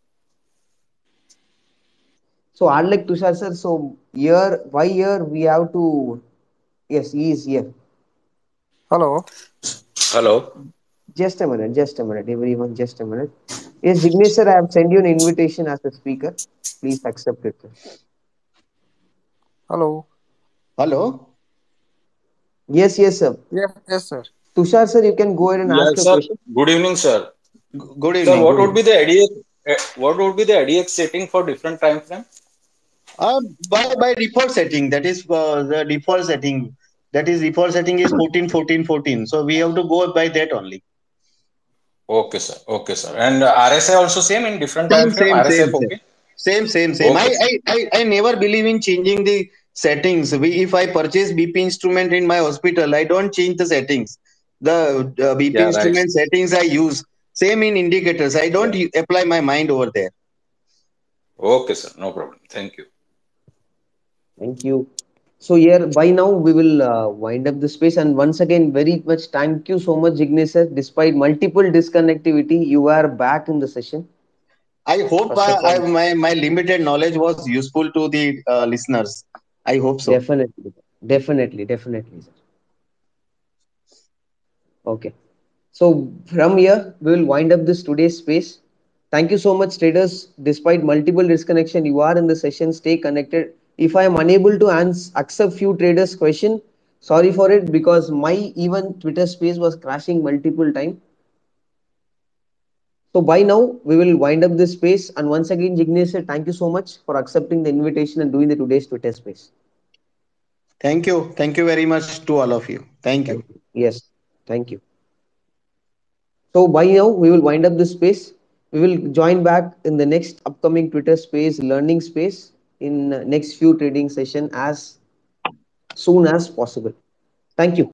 So, unlike Tushar, sir, so here, why here we have to, yes, he is here. Hello. Hello. Just a minute, just a minute, everyone, just a minute. Yes, Jignesh sir, I have sent you an invitation as a speaker. Please accept it, sir. Hello. Hello, Yes, yes, sir. Yes, yes, sir. Tushar sir, you can go ahead and ask Yes, your sir. question. Good evening, sir. Good Sir, evening, what good would be evening. the A D X, eh, what would be the A D X setting for different time frame? Uh, by by default setting, that is uh, the default setting. That is default setting is fourteen, fourteen, fourteen. So we have to go by that only. Okay, sir. Okay, sir. And uh, R S I also same in different time Same, frame? same, R S I same, same, fourteen? same, same, same. Okay, I, sir. I, I, I never believe in changing the settings. We, if I purchase B P instrument in my hospital, I don't change the settings. The uh, B P Yeah, right. instrument settings I use. Same in indicators. I don't Yeah. u- apply my mind over there. Okay, sir. No problem. Thank you. Thank you. So here, by now, we will uh, wind up the space. And once again, very much thank you so much, Jignesh sir. Despite multiple disconnectivity, you are back in the session. I hope First of uh, I, all, my, my limited knowledge was useful to the uh, listeners. I hope so. definitely, definitely, definitely, sir. Okay. So from here, we will wind up this today's space. Thank you so much, traders. Despite multiple disconnection, you are in the session. Stay connected. If I am unable to ans- accept few traders' question, sorry for it because my even Twitter space was crashing multiple time. So by now, we will wind up this space. And once again, Jignesh, sir, thank you so much for accepting the invitation and doing the today's Twitter space. Thank you. Thank you very much to all of you. Thank you. Thank you. Yes, thank you. So by now we will wind up this space. We will join back in the next upcoming Twitter space, learning space in uh, next few trading session as soon as possible. Thank you.